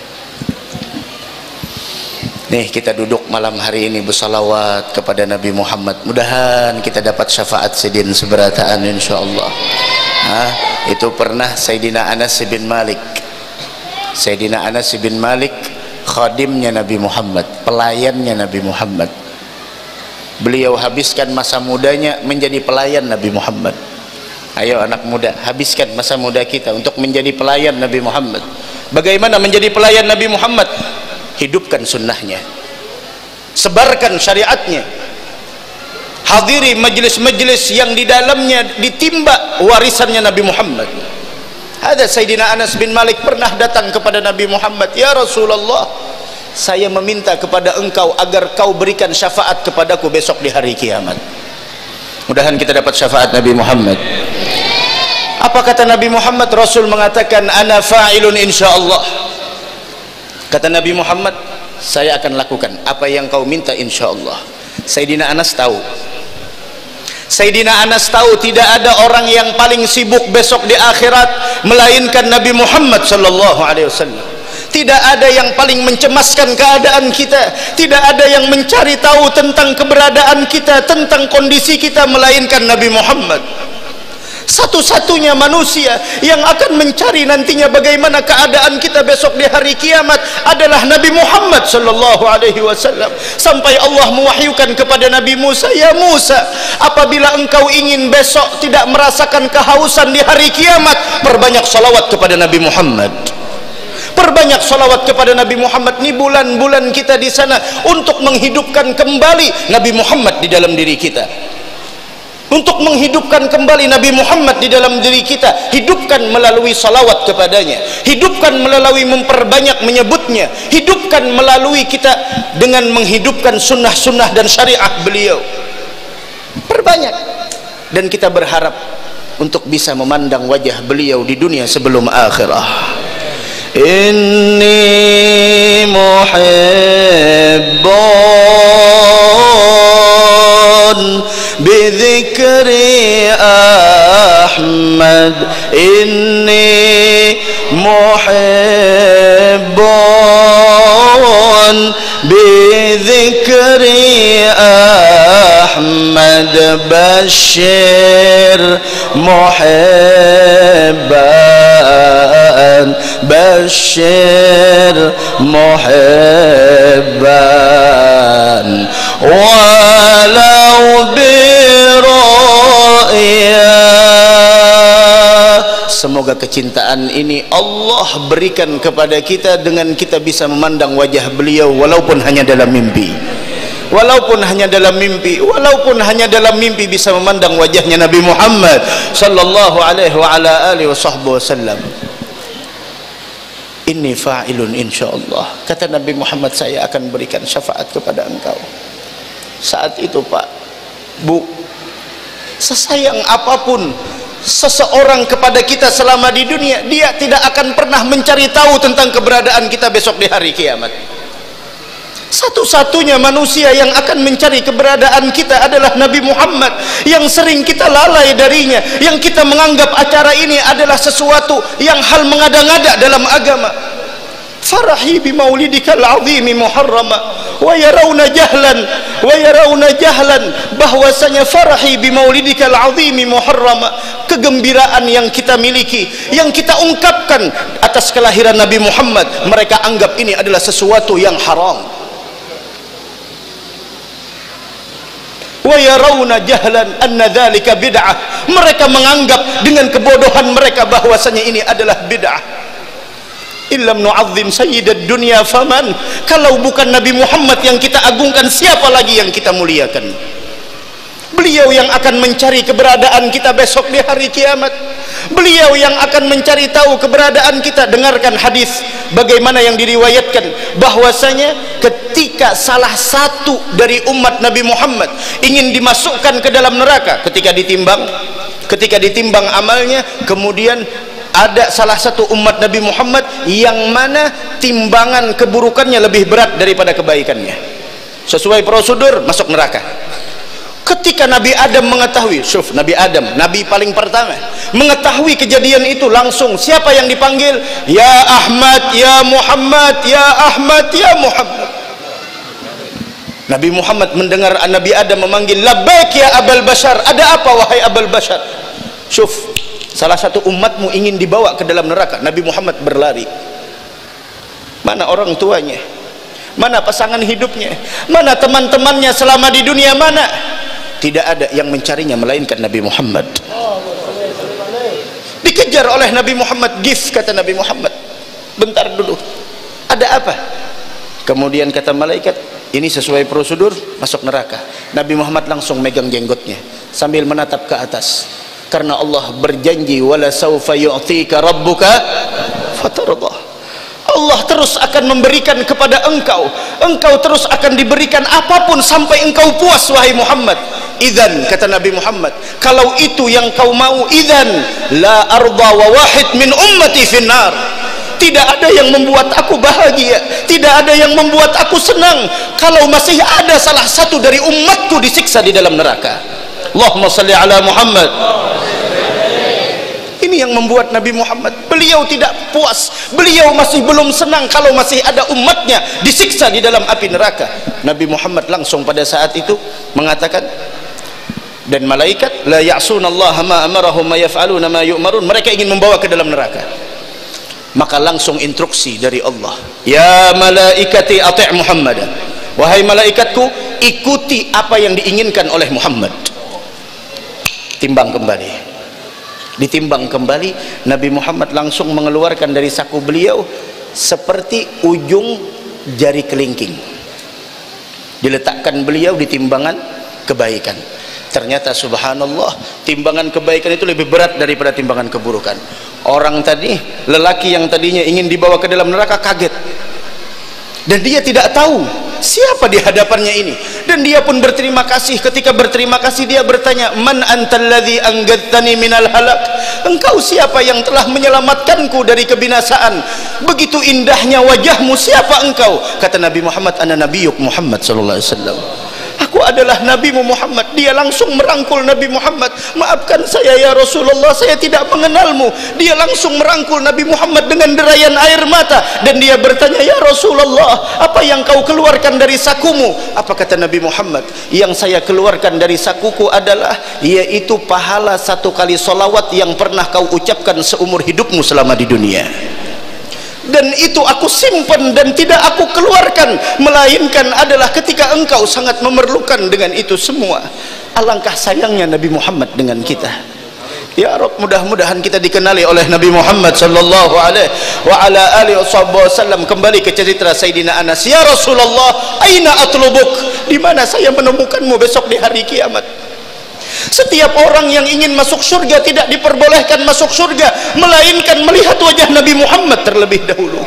Nih kita duduk malam hari ini bersalawat kepada Nabi Muhammad. Mudahan kita dapat syafaat sidin seberataan insyaallah. Itu pernah Sayyidina Anas bin Malik. Sayyidina Anas bin Malik khadimnya Nabi Muhammad, pelayannya Nabi Muhammad. Beliau habiskan masa mudanya menjadi pelayan Nabi Muhammad. Ayo anak muda, habiskan masa muda kita untuk menjadi pelayan Nabi Muhammad. Bagaimana menjadi pelayan Nabi Muhammad? Hidupkan sunnahnya, sebarkan syariatnya, hadiri majlis-majlis yang di dalamnya ditimba warisannya Nabi Muhammad. Ada Sayyidina Anas bin Malik pernah datang kepada Nabi Muhammad, ya Rasulullah, saya meminta kepada engkau agar kau berikan syafaat kepadaku besok di hari kiamat. Mudahan kita dapat syafaat Nabi Muhammad. Apa kata Nabi Muhammad? Rasul mengatakan, ana fa'ilun insyaallah. Kata Nabi Muhammad, saya akan lakukan apa yang kau minta insyaallah. Sayyidina Anas tahu tidak ada orang yang paling sibuk besok di akhirat melainkan Nabi Muhammad sallallahu alaihi wasallam. Tidak ada yang paling mencemaskan keadaan kita, tidak ada yang mencari tahu tentang keberadaan kita, tentang kondisi kita melainkan Nabi Muhammad. Satu-satunya manusia yang akan mencari nantinya bagaimana keadaan kita besok di hari kiamat adalah Nabi Muhammad sallallahu alaihi wasallam. Sampai Allah mewahyukan kepada Nabi Musa, "Ya Musa, apabila engkau ingin besok tidak merasakan kehausan di hari kiamat, perbanyak salawat kepada Nabi Muhammad." Perbanyak salawat kepada Nabi Muhammad. Ini bulan-bulan kita di sana untuk menghidupkan kembali Nabi Muhammad di dalam diri kita. Untuk menghidupkan kembali Nabi Muhammad di dalam diri kita. Hidupkan melalui salawat kepadanya, hidupkan melalui memperbanyak menyebutnya, hidupkan melalui kita dengan menghidupkan sunnah-sunnah dan syariah beliau. Perbanyak. Dan kita berharap untuk bisa memandang wajah beliau di dunia sebelum akhirah. Inni muhibbun بذكري أحمد إني محب بذكري أحمد بشر محبا بشر محبا ولو Semoga kecintaan ini Allah berikan kepada kita dengan kita bisa memandang wajah beliau walaupun hanya dalam mimpi. Walaupun hanya dalam mimpi, walaupun hanya dalam mimpi bisa memandang wajahnya Nabi Muhammad sallallahu alaihi wa ala alihi wasallam. Inni fa'ilun insyaallah. Kata Nabi Muhammad, saya akan berikan syafaat kepada engkau. Saat itu Pak, Bu, sesayang apapun seseorang kepada kita selama di dunia, dia tidak akan pernah mencari tahu tentang keberadaan kita besok di hari kiamat. Satu-satunya manusia yang akan mencari keberadaan kita adalah Nabi Muhammad, yang sering kita lalai darinya, yang kita menganggap acara ini adalah sesuatu yang hal mengada-ngada dalam agama. Farahi bi maulidikal azimi muharrama wa yarawna jahlan bahwasanya farahi bi maulidikal azimi muharrama, kegembiraan yang kita miliki, yang kita ungkapkan atas kelahiran Nabi Muhammad, mereka anggap ini adalah sesuatu yang haram. Wa yarawna jahlan anna dzalika bid'ah, mereka menganggap dengan kebodohan mereka bahwasanya ini adalah bid'ah. Illam nu'azzim sayyidad dunya faman, kalau bukan Nabi Muhammad yang kita agungkan, siapa lagi yang kita muliakan? Beliau yang akan mencari keberadaan kita besok di hari kiamat. Beliau yang akan mencari tahu keberadaan kita. Dengarkan hadis bagaimana yang diriwayatkan bahwasanya ketika salah satu dari umat Nabi Muhammad ingin dimasukkan ke dalam neraka, ketika ditimbang amalnya, kemudian ada salah satu umat Nabi Muhammad yang mana timbangan keburukannya lebih berat daripada kebaikannya. Sesuai prosedur masuk neraka. Ketika Nabi Adam mengetahui, Nabi Adam, Nabi paling pertama, mengetahui kejadian itu, langsung siapa yang dipanggil? Ya Ahmad, ya Muhammad, ya Ahmad, ya Muhammad. Nabi Muhammad mendengar Nabi Adam memanggil, labbaik ya Abul Bashar. Ada apa wahai Abul Bashar? Salah satu umatmu ingin dibawa ke dalam neraka. Nabi Muhammad berlari. Mana orang tuanya? Mana pasangan hidupnya? Mana teman-temannya selama di dunia? Mana? Tidak ada yang mencarinya melainkan Nabi Muhammad. Dikejar oleh Nabi Muhammad. Gif, kata Nabi Muhammad, bentar dulu, ada apa? Kemudian kata malaikat, ini sesuai prosedur, masuk neraka. Nabi Muhammad langsung megang jenggotnya sambil menatap ke atas, karena Allah berjanji, wala saufa yu'tika rabbuka fatardah. Allah terus akan memberikan kepada engkau, engkau terus akan diberikan apapun sampai engkau puas wahai Muhammad. Idzan, kata Nabi Muhammad, kalau itu yang kau mau, idzan la arda wa wahid min ummati finnar. Tidak ada yang membuat aku bahagia, tidak ada yang membuat aku senang kalau masih ada salah satu dari umatku disiksa di dalam neraka. Allahumma salli ala Muhammad. Ini yang membuat Nabi Muhammad, beliau tidak puas, beliau masih belum senang kalau masih ada umatnya disiksa di dalam api neraka. Nabi Muhammad langsung pada saat itu mengatakan, dan malaikat la ya'sunallaha ma amarahum ma yaf'aluna ma yu'marun, mereka ingin membawa ke dalam neraka. Maka langsung instruksi dari Allah, ya malaikati ati' Muhammadan, wahai malaikatku ikuti apa yang diinginkan oleh Muhammad. Timbang kembali, ditimbang kembali, Nabi Muhammad langsung mengeluarkan dari saku beliau seperti ujung jari kelingking, diletakkan beliau di timbangan kebaikan. Ternyata subhanallah, timbangan kebaikan itu lebih berat daripada timbangan keburukan. Orang tadi, lelaki yang tadinya ingin dibawa ke dalam neraka, kaget dan dia tidak tahu siapa di hadapannya ini, dan dia pun berterima kasih. Ketika berterima kasih, dia bertanya, man antalladzi anqadhtani minal halak, engkau siapa yang telah menyelamatkanku dari kebinasaan? Begitu indahnya wajahmu, siapa engkau? Kata Nabi Muhammad, ana nabiyuk Muhammad sallallahu alaihi wasallam, aku adalah nabimu Muhammad. Dia langsung merangkul Nabi Muhammad, maafkan saya ya Rasulullah, saya tidak mengenalmu. Dia langsung merangkul Nabi Muhammad dengan derayan air mata, dan dia bertanya, ya Rasulullah, apa yang kau keluarkan dari sakumu? Apa kata Nabi Muhammad? Yang saya keluarkan dari sakuku adalah yaitu pahala 1 kali solawat yang pernah kau ucapkan seumur hidupmu selama di dunia, dan itu aku simpan dan tidak aku keluarkan, melainkan adalah ketika engkau sangat memerlukan dengan itu semua. Alangkah sayangnya Nabi Muhammad dengan kita. Ya Rabb, mudah-mudahan kita dikenali oleh Nabi Muhammad sallallahu alaihi wa ala alihi wasallam. Kembali ke cerita Sayyidina Anas, ya Rasulullah, aina atlubuk, di mana saya menemukanmu besok di hari kiamat? Setiap orang yang ingin masuk surga tidak diperbolehkan masuk surga, melainkan melihat wajah Nabi Muhammad terlebih dahulu.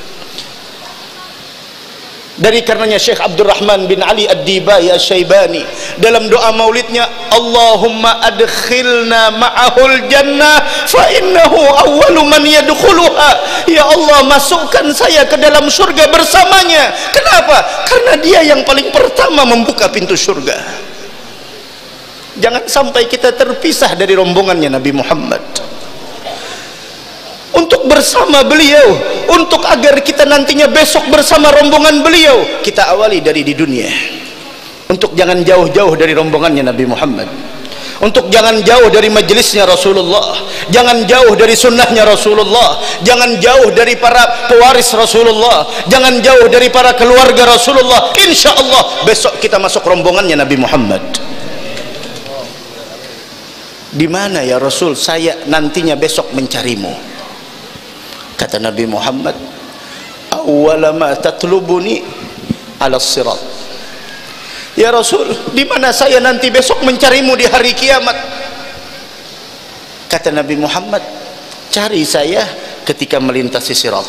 Dari karenanya Syekh Abdurrahman bin Ali Ad-Dibai Asy-Syaibani dalam doa maulidnya, Allahumma adkhilna ma'ahul jannah fa innahu awwalu man yadkhuluha. Ya Allah, masukkan saya ke dalam surga bersamanya. Kenapa? Karena dia yang paling pertama membuka pintu surga. Jangan sampai kita terpisah dari rombongannya Nabi Muhammad. Untuk bersama beliau, untuk agar kita nantinya besok bersama rombongan beliau, kita awali dari di dunia. Untuk jangan jauh-jauh dari rombongannya Nabi Muhammad, untuk jangan jauh dari majelisnya Rasulullah, jangan jauh dari sunnahnya Rasulullah, jangan jauh dari para pewaris Rasulullah, jangan jauh dari para keluarga Rasulullah. Insya Allah besok kita masuk rombongannya Nabi Muhammad. Di mana ya Rasul, saya nantinya besok mencarimu? Kata Nabi Muhammad, awwala ma tatlubuni ala sirat. Ya Rasul, di mana saya nanti besok mencarimu di hari kiamat? Kata Nabi Muhammad, cari saya ketika melintasi sirat.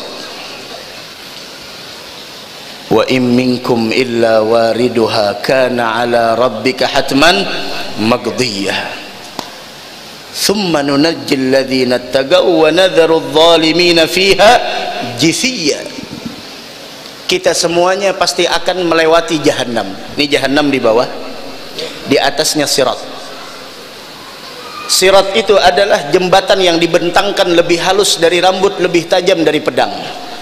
Wa in minkum illa wariduha kana ala rabbika hatman maqdiyah. Thumma nunajjil ladzina ittaqaw wa nadharu adh-dhalimina fiha jithiya. Kita semuanya pasti akan melewati jahanam. Ini jahanam di bawah, di atasnya sirat. Sirat itu adalah jembatan yang dibentangkan lebih halus dari rambut, lebih tajam dari pedang.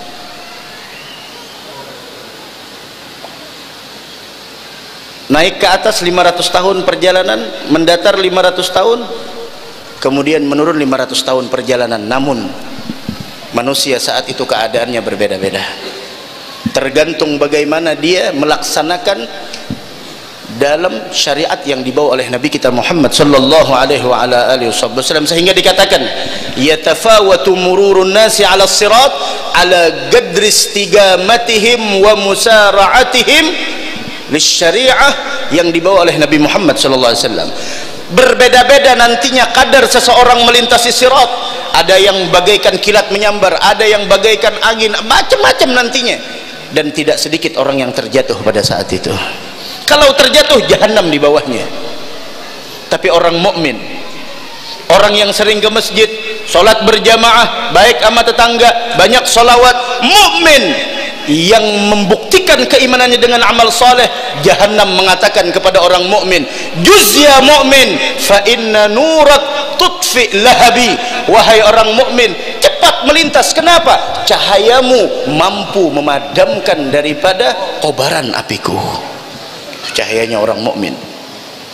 Naik ke atas 500 tahun perjalanan, mendatar 500 tahun, kemudian menurun 500 tahun perjalanan. Namun manusia saat itu keadaannya berbeda-beda, tergantung bagaimana dia melaksanakan dalam syariat yang dibawa oleh Nabi kita Muhammad sallallahu alaihi wa ala alihi wasallam. Sehingga dikatakan yatafawatu mururun nasi ala sirat ala qadri istiqamatihim wa musara'atihim lisyari'ah yang dibawa oleh Nabi Muhammad sallallahu alaihi wasallam. Berbeda-beda nantinya kadar seseorang melintasi sirat. Ada yang bagaikan kilat menyambar, ada yang bagaikan angin, macam-macam nantinya. Dan tidak sedikit orang yang terjatuh pada saat itu. Kalau terjatuh, jahanam di bawahnya. Tapi orang mukmin, orang yang sering ke masjid, sholat berjamaah, baik sama tetangga, banyak sholawat, mukmin yang membuktikan keimanannya dengan amal saleh, jahannam mengatakan kepada orang mukmin, juz ya mukmin fa inna nurak tutfi lahabi. Wahai orang mukmin, cepat melintas. Kenapa? Cahayamu mampu memadamkan daripada kobaran apiku. Cahayanya orang mukmin.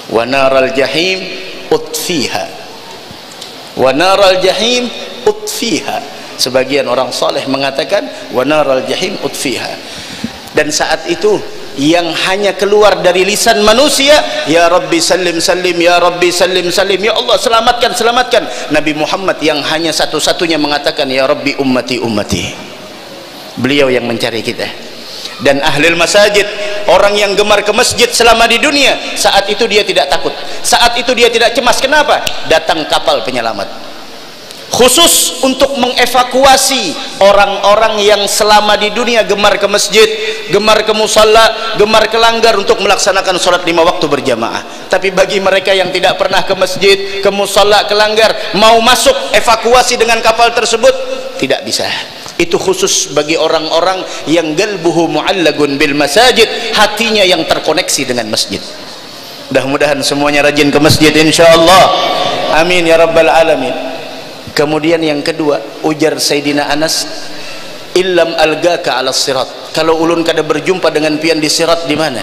wa naral jahim utfiha, wa naral jahim utfiha. Sebagian orang saleh mengatakan wa naral jahim utfiha. Dan saat itu yang hanya keluar dari lisan manusia, ya Rabbi salim salim, ya Rabbi salim salim, ya Allah selamatkan selamatkan. Nabi Muhammad yang hanya satu-satunya mengatakan ya Rabbi ummati ummati. Beliau yang mencari kita. Dan ahlul masajid, orang yang gemar ke masjid selama di dunia, saat itu dia tidak takut, saat itu dia tidak cemas. Kenapa? Datang kapal penyelamat khusus untuk mengevakuasi orang-orang yang selama di dunia gemar ke masjid, gemar ke musalla, gemar ke langgar untuk melaksanakan sholat 5 waktu berjamaah. Tapi bagi mereka yang tidak pernah ke masjid, ke musalla, ke langgar, mau masuk evakuasi dengan kapal tersebut tidak bisa. Itu khusus bagi orang-orang yang galbuhu mu'allagun bil masajid, hatinya yang terkoneksi dengan masjid. Mudah-mudahan semuanya rajin ke masjid insyaallah. Amin ya rabbal alamin. Kemudian yang kedua, ujar Sayyidina Anas, illam algaka ala sirat, kalau ulun kada berjumpa dengan pian di sirat di mana?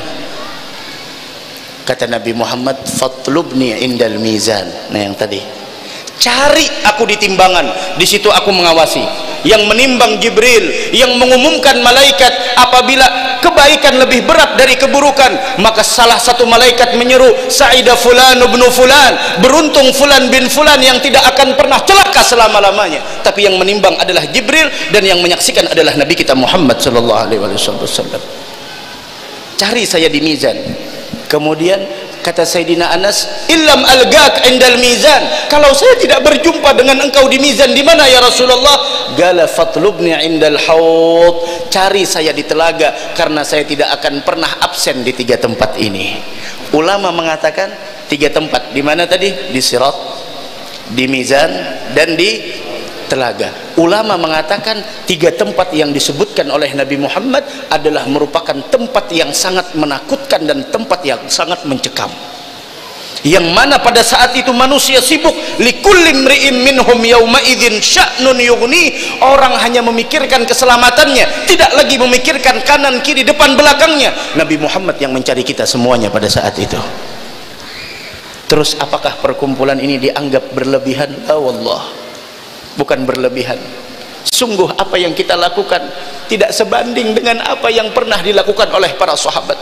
Kata Nabi Muhammad, fatlubni indal mizan. Nah yang tadi, cari aku di timbangan, di situ aku mengawasi. Yang menimbang Jibril, yang mengumumkan malaikat apabila kebaikan lebih berat dari keburukan, maka salah satu malaikat menyeru, Sa'ida fulan ibnu fulan, beruntung fulan bin fulan yang tidak akan pernah celaka selama-lamanya. Tapi yang menimbang adalah Jibril, dan yang menyaksikan adalah Nabi kita Muhammad sallallahu alaihi wasallam. Cari saya di mizan. Kemudian kata Sayyidina Anas, illam algak indal mizan, kalau saya tidak berjumpa dengan engkau di mizan, di mana ya Rasulullah? Gala fatlubni indal haud, cari saya di telaga, karena saya tidak akan pernah absen di 3 tempat ini. Ulama mengatakan 3 tempat, di mana tadi? Di sirat, di mizan, dan di telaga. Ulama mengatakan 3 tempat yang disebutkan oleh Nabi Muhammad adalah merupakan tempat yang sangat menakutkan dan tempat yang sangat mencekam, yang mana pada saat itu manusia sibuk, likulli imri'in minhum yauma idzin sya'nun yughni, orang hanya memikirkan keselamatannya, tidak lagi memikirkan kanan kiri depan belakangnya. Nabi Muhammad yang mencari kita semuanya pada saat itu. Terus apakah perkumpulan ini dianggap berlebihan? La wallah, bukan berlebihan. Sungguh apa yang kita lakukan tidak sebanding dengan apa yang pernah dilakukan oleh para sahabat.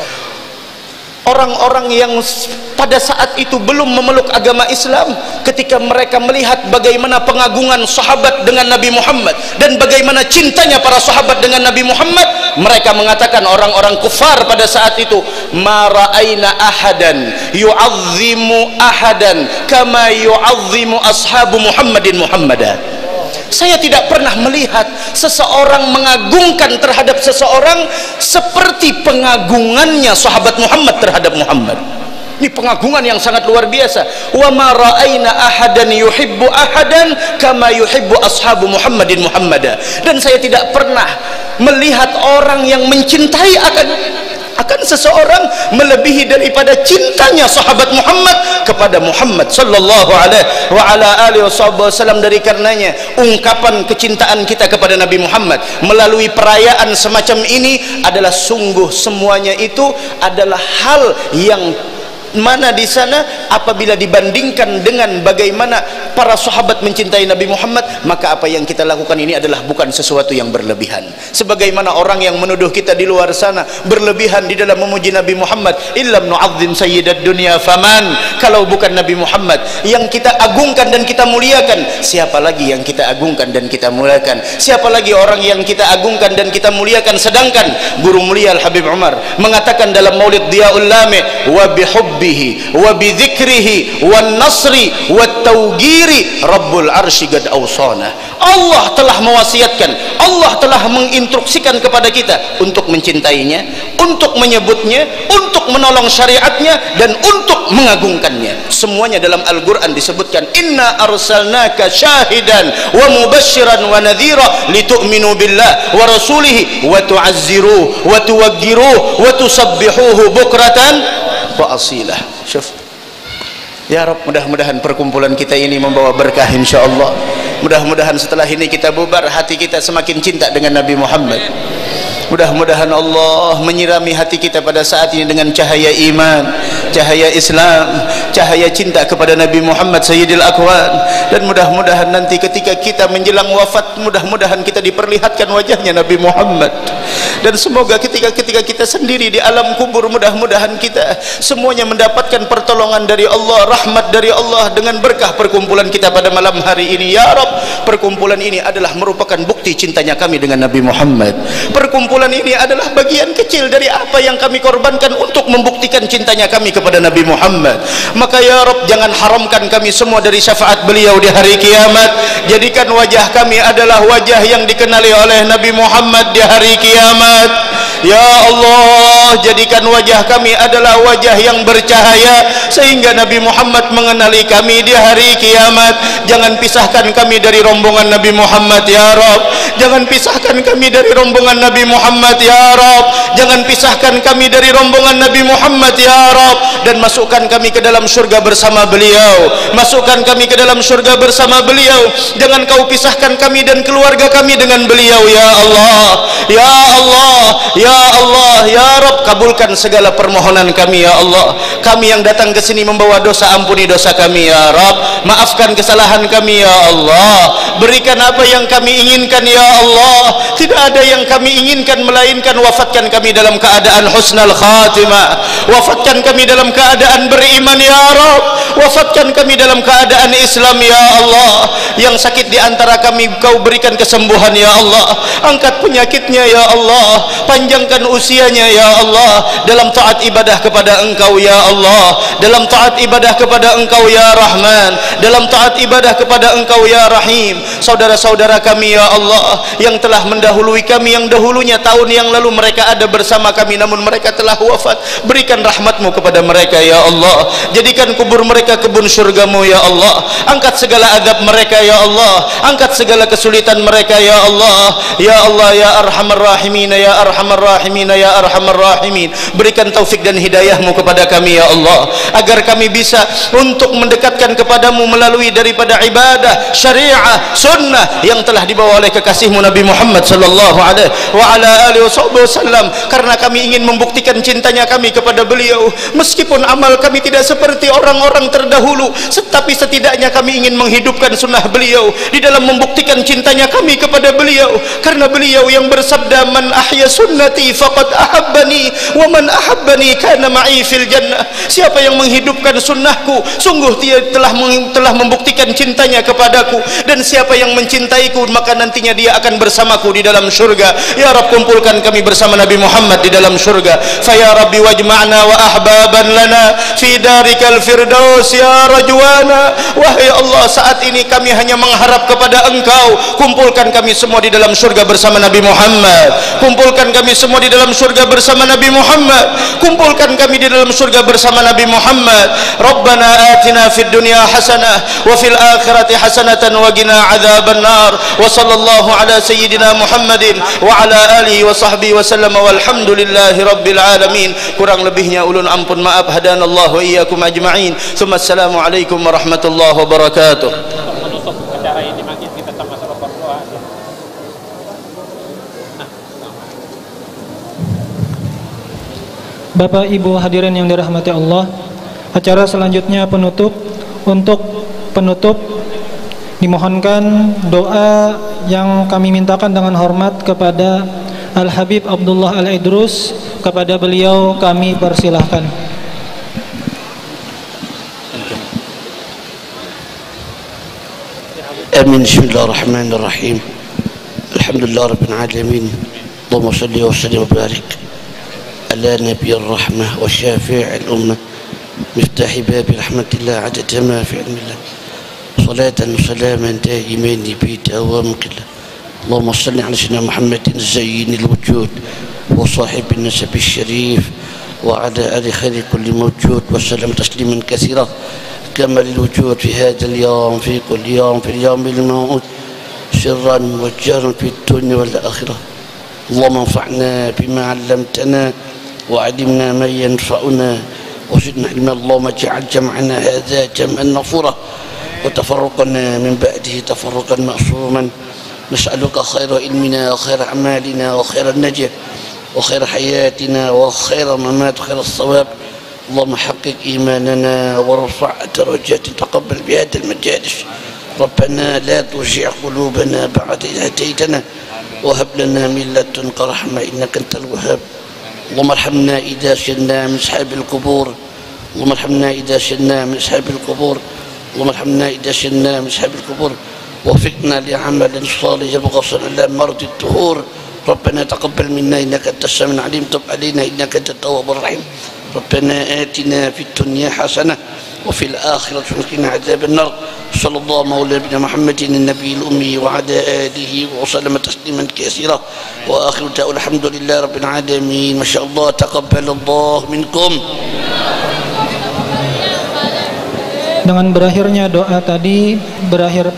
Orang-orang yang pada saat itu belum memeluk agama Islam, ketika mereka melihat bagaimana pengagungan sahabat dengan Nabi Muhammad dan bagaimana cintanya para sahabat dengan Nabi Muhammad, mereka mengatakan, orang-orang kufar pada saat itu, ma ra'aina ahadan yu'azzimu ahadan kama yu'azzimu ashabu Muhammadin Muhammadan. Saya tidak pernah melihat seseorang mengagungkan terhadap seseorang seperti pengagungannya sahabat Muhammad terhadap Muhammad. Ini pengagungan yang sangat luar biasa. Wa ma ra'aina ahadan yuhibbu ahadan kama yuhibbu ashabu Muhammadin Muhammada. Dan saya tidak pernah melihat orang yang mencintai akan seseorang melebihi daripada cintanya sahabat Muhammad kepada Muhammad sallallahu alaihi wasallam. Dari karenanya ungkapan kecintaan kita kepada Nabi Muhammad melalui perayaan semacam ini adalah sungguh semuanya itu adalah hal yang mana di sana apabila dibandingkan dengan bagaimana para sahabat mencintai Nabi Muhammad, maka apa yang kita lakukan ini adalah bukan sesuatu yang berlebihan. Sebagaimana orang yang menuduh kita di luar sana berlebihan di dalam memuji Nabi Muhammad, illam nu'azzim sayyidad dunya faman, kalau bukan Nabi Muhammad yang kita agungkan dan kita muliakan, siapa lagi yang kita agungkan dan kita muliakan? Siapa lagi orang yang kita agungkan dan kita muliakan? Sedangkan guru mulia Al-Habib Umar mengatakan dalam Maulid Diyaul Lami, wa bihubbihi wa bidzikrihi wan nasri wat tawgiri rabbul arsy qad awsana. Allah telah mewasiatkan, Allah telah menginstruksikan kepada kita untuk mencintainya, untuk menyebutnya, untuk menolong syariatnya, dan untuk mengagungkannya. Semuanya dalam Al-Quran disebutkan, inna arsalnaka syahidan wa mubasyiran wa nadhira litu'minu billah wa rasulihi wa tu'azziruhu wa tuwaggiruhu wa tusabbihuhu bukratan wa asilah. Syuf. Ya Rabb, mudah-mudahan perkumpulan kita ini membawa berkah insyaallah. Mudah-mudahan setelah ini kita bubar, hati kita semakin cinta dengan Nabi Muhammad. Mudah-mudahan Allah menyirami hati kita pada saat ini dengan cahaya iman, cahaya Islam, cahaya cinta kepada Nabi Muhammad Sayyidil Akwan. Dan mudah-mudahan nanti ketika kita menjelang wafat, mudah-mudahan kita diperlihatkan wajahnya Nabi Muhammad. Dan semoga ketika kita sendiri di alam kubur, mudah-mudahan kita semuanya mendapatkan pertolongan dari Allah, rahmat dari Allah dengan berkah perkumpulan kita pada malam hari ini. Ya Rabb, perkumpulan ini adalah merupakan bukti cintanya kami dengan Nabi Muhammad. Perkumpulan ini adalah bagian kecil dari apa yang kami korbankan untuk membuktikan cintanya kami kepada Nabi Muhammad. Maka ya Rabb, jangan haramkan kami semua dari syafaat beliau di hari kiamat. Jadikan wajah kami adalah wajah yang dikenali oleh Nabi Muhammad di hari kiamat. Ya Allah, jadikan wajah kami adalah wajah yang bercahaya sehingga Nabi Muhammad mengenali kami di hari kiamat. Jangan pisahkan kami dari rombongan Nabi Muhammad ya Rabb. Jangan pisahkan kami dari rombongan Nabi Muhammad ya Rabb. Jangan pisahkan kami dari rombongan Nabi Muhammad ya Rabb. Dan masukkan kami ke dalam surga bersama beliau. Masukkan kami ke dalam surga bersama beliau. Jangan kau pisahkan kami dan keluarga kami dengan beliau ya Allah. Ya Allah, ya Allah, ya Rabb, kabulkan segala permohonan kami ya Allah. Kami yang datang ke sini membawa dosa, ampuni dosa kami ya Rabb. Maafkan kesalahan kami ya Allah. Berikan apa yang kami inginkan ya Allah. Tidak ada yang kami inginkan melainkan wafatkan kami dalam keadaan husnal khatimah. Wafatkan kami dalam keadaan beriman ya Rabb. Wafatkan kami dalam keadaan Islam ya Allah. Yang sakit di antara kami kau berikan kesembuhan ya Allah. Angkat penyakitnya ya Allah. Panjangkan usianya ya Allah dalam taat ibadah kepada Engkau ya Allah. Dalam taat ibadah kepada Engkau ya Rahman. Dalam taat ibadah kepada Engkau ya Rahim. Saudara-saudara kami ya Allah yang telah mendahului kami, yang dahulunya tahun yang lalu mereka ada bersama kami namun mereka telah wafat, berikan rahmat-Mu kepada mereka ya Allah. Jadikan kubur mereka kebun syurga-Mu ya Allah. Angkat segala azab mereka ya Allah. Angkat segala kesulitan mereka ya Allah. Ya Allah ya Arhamar Rahimin, ya Arhamar Rahimin, ya Arhamar Rahimin. Berikan taufik dan hidayah-Mu kepada kami ya Allah, agar kami bisa untuk mendekatkan kepadamu melalui daripada ibadah, syariah, sunnah yang telah dibawa oleh kekasih-Mu Nabi Muhammad sallallahu alaihi wa ala alihi wasallam. Karena kami ingin membuktikan cintanya kami kepada beliau, meskipun amal kami tidak seperti orang-orang terdahulu, tetapi setidaknya kami ingin menghidupkan sunnah beliau di dalam membuktikan cintanya kami kepada beliau. Karena beliau yang bersabda, man ahya sunnati faqad ahabbani wa man ahabbani kana ma'i fil jannah. Siapa yang menghidupkan sunnahku, sungguh dia telah membuktikan cintanya kepadaku, dan siapa yang mencintaiku maka nantinya dia akan bersamaku di dalam surga. Ya Rabb, kumpulkan kami bersama Nabi Muhammad di dalam surga. Fa ya Rabbi wajma'na wa ahbaban lana fi darikal firdaus ya rajwana. Wahai Allah, saat ini kami hanya mengharap kepada Engkau. Kumpulkan kami semua di dalam surga bersama Nabi Muhammad. Kumpulkan kami semua di dalam surga bersama Nabi Muhammad. Kumpulkan kami di dalam surga bersama Nabi Muhammad. Rabbana atina fid dunya hasanah wa fil akhirati hasanatan wa qina adzaban nar. Wa sallallahu ala sayyidina Muhammadin wa ala alihi wa sahbihi wa sallam walhamdulillahi rabbil alamin. Kurang lebihnya ulun ampun maaf. Hadanallahu wa iyyakum ajma'in. Assalamu alaikum warahmatullahi wabarakatuh. Menutup acara ini makin kita sama-sama berdoa. Bapak Ibu hadirin yang dirahmati Allah, acara selanjutnya penutup. Untuk penutup dimohonkan doa yang kami mintakan dengan hormat kepada Al-Habib Abdullah Al-Idrus. Kepada beliau kami persilahkan. Amin. Bismillahirrahmanirrahim. Alhamdulillah Rabbil Alamin. Allahumma salli wa sallim wa barik ala Nabiyyir Rahmah wa Syafi'il Ummah miftahi babi rahmatillah adada ma fi ilmillah. Salatan wa salaman daimain bi dawam qillah. Allahumma salli ala sayyidina Muhammadin zayyinil wujud wa sahibin nasabil syarif wa ala ali khairi kulli mawjud wa sallam tasliman katsira. كمل الوجود في هذا اليوم في كل يوم في اليوم الموعود سرا وجهرا في الدنيا والآخرة. اللهم انفعنا بما علمتنا وعلمنا ما ينفعنا وزدنا علما. اللهم اجعل جمعنا هذا جمعا مغفورا وتفرقنا من بعده تفرقا معصوما. نسألك خير علمنا وخير أعمالنا وخير النجاة وخير حياتنا وخير ممات وخير الصواب. اللهم حقق إيماننا وارفع درجات تقبل بهذا المجالس. ربنا لا توجع قلوبنا بعد إذ هديتنا وهب لنا من لدنك رحمة إنك أنت الوهاب. اللهم ارحمنا إذا سرنا من أصحاب القبور. اللهم ارحمنا إذا سرنا من أصحاب القبور. اللهم ارحمنا إذا سرنا من أصحاب القبور. وفقنا لعمل صالح يبقى صلى مرض الدهور. ربنا تقبل منا إنك أنت السميع العليم. تب علينا إنك أنت التواب الرحيم. ربنا آتنا في الدنيا حسنة وفي الآخرة وقنا عذاب النار. صلى الله على نبينا محمد النبي الأمي وعلى آله وسلم تسليما كثيرا. وآخر دعوانا الحمد لله رب العالمين. ما شاء الله تقبل الله منكم. Dengan berakhirnya doa tadi berakhir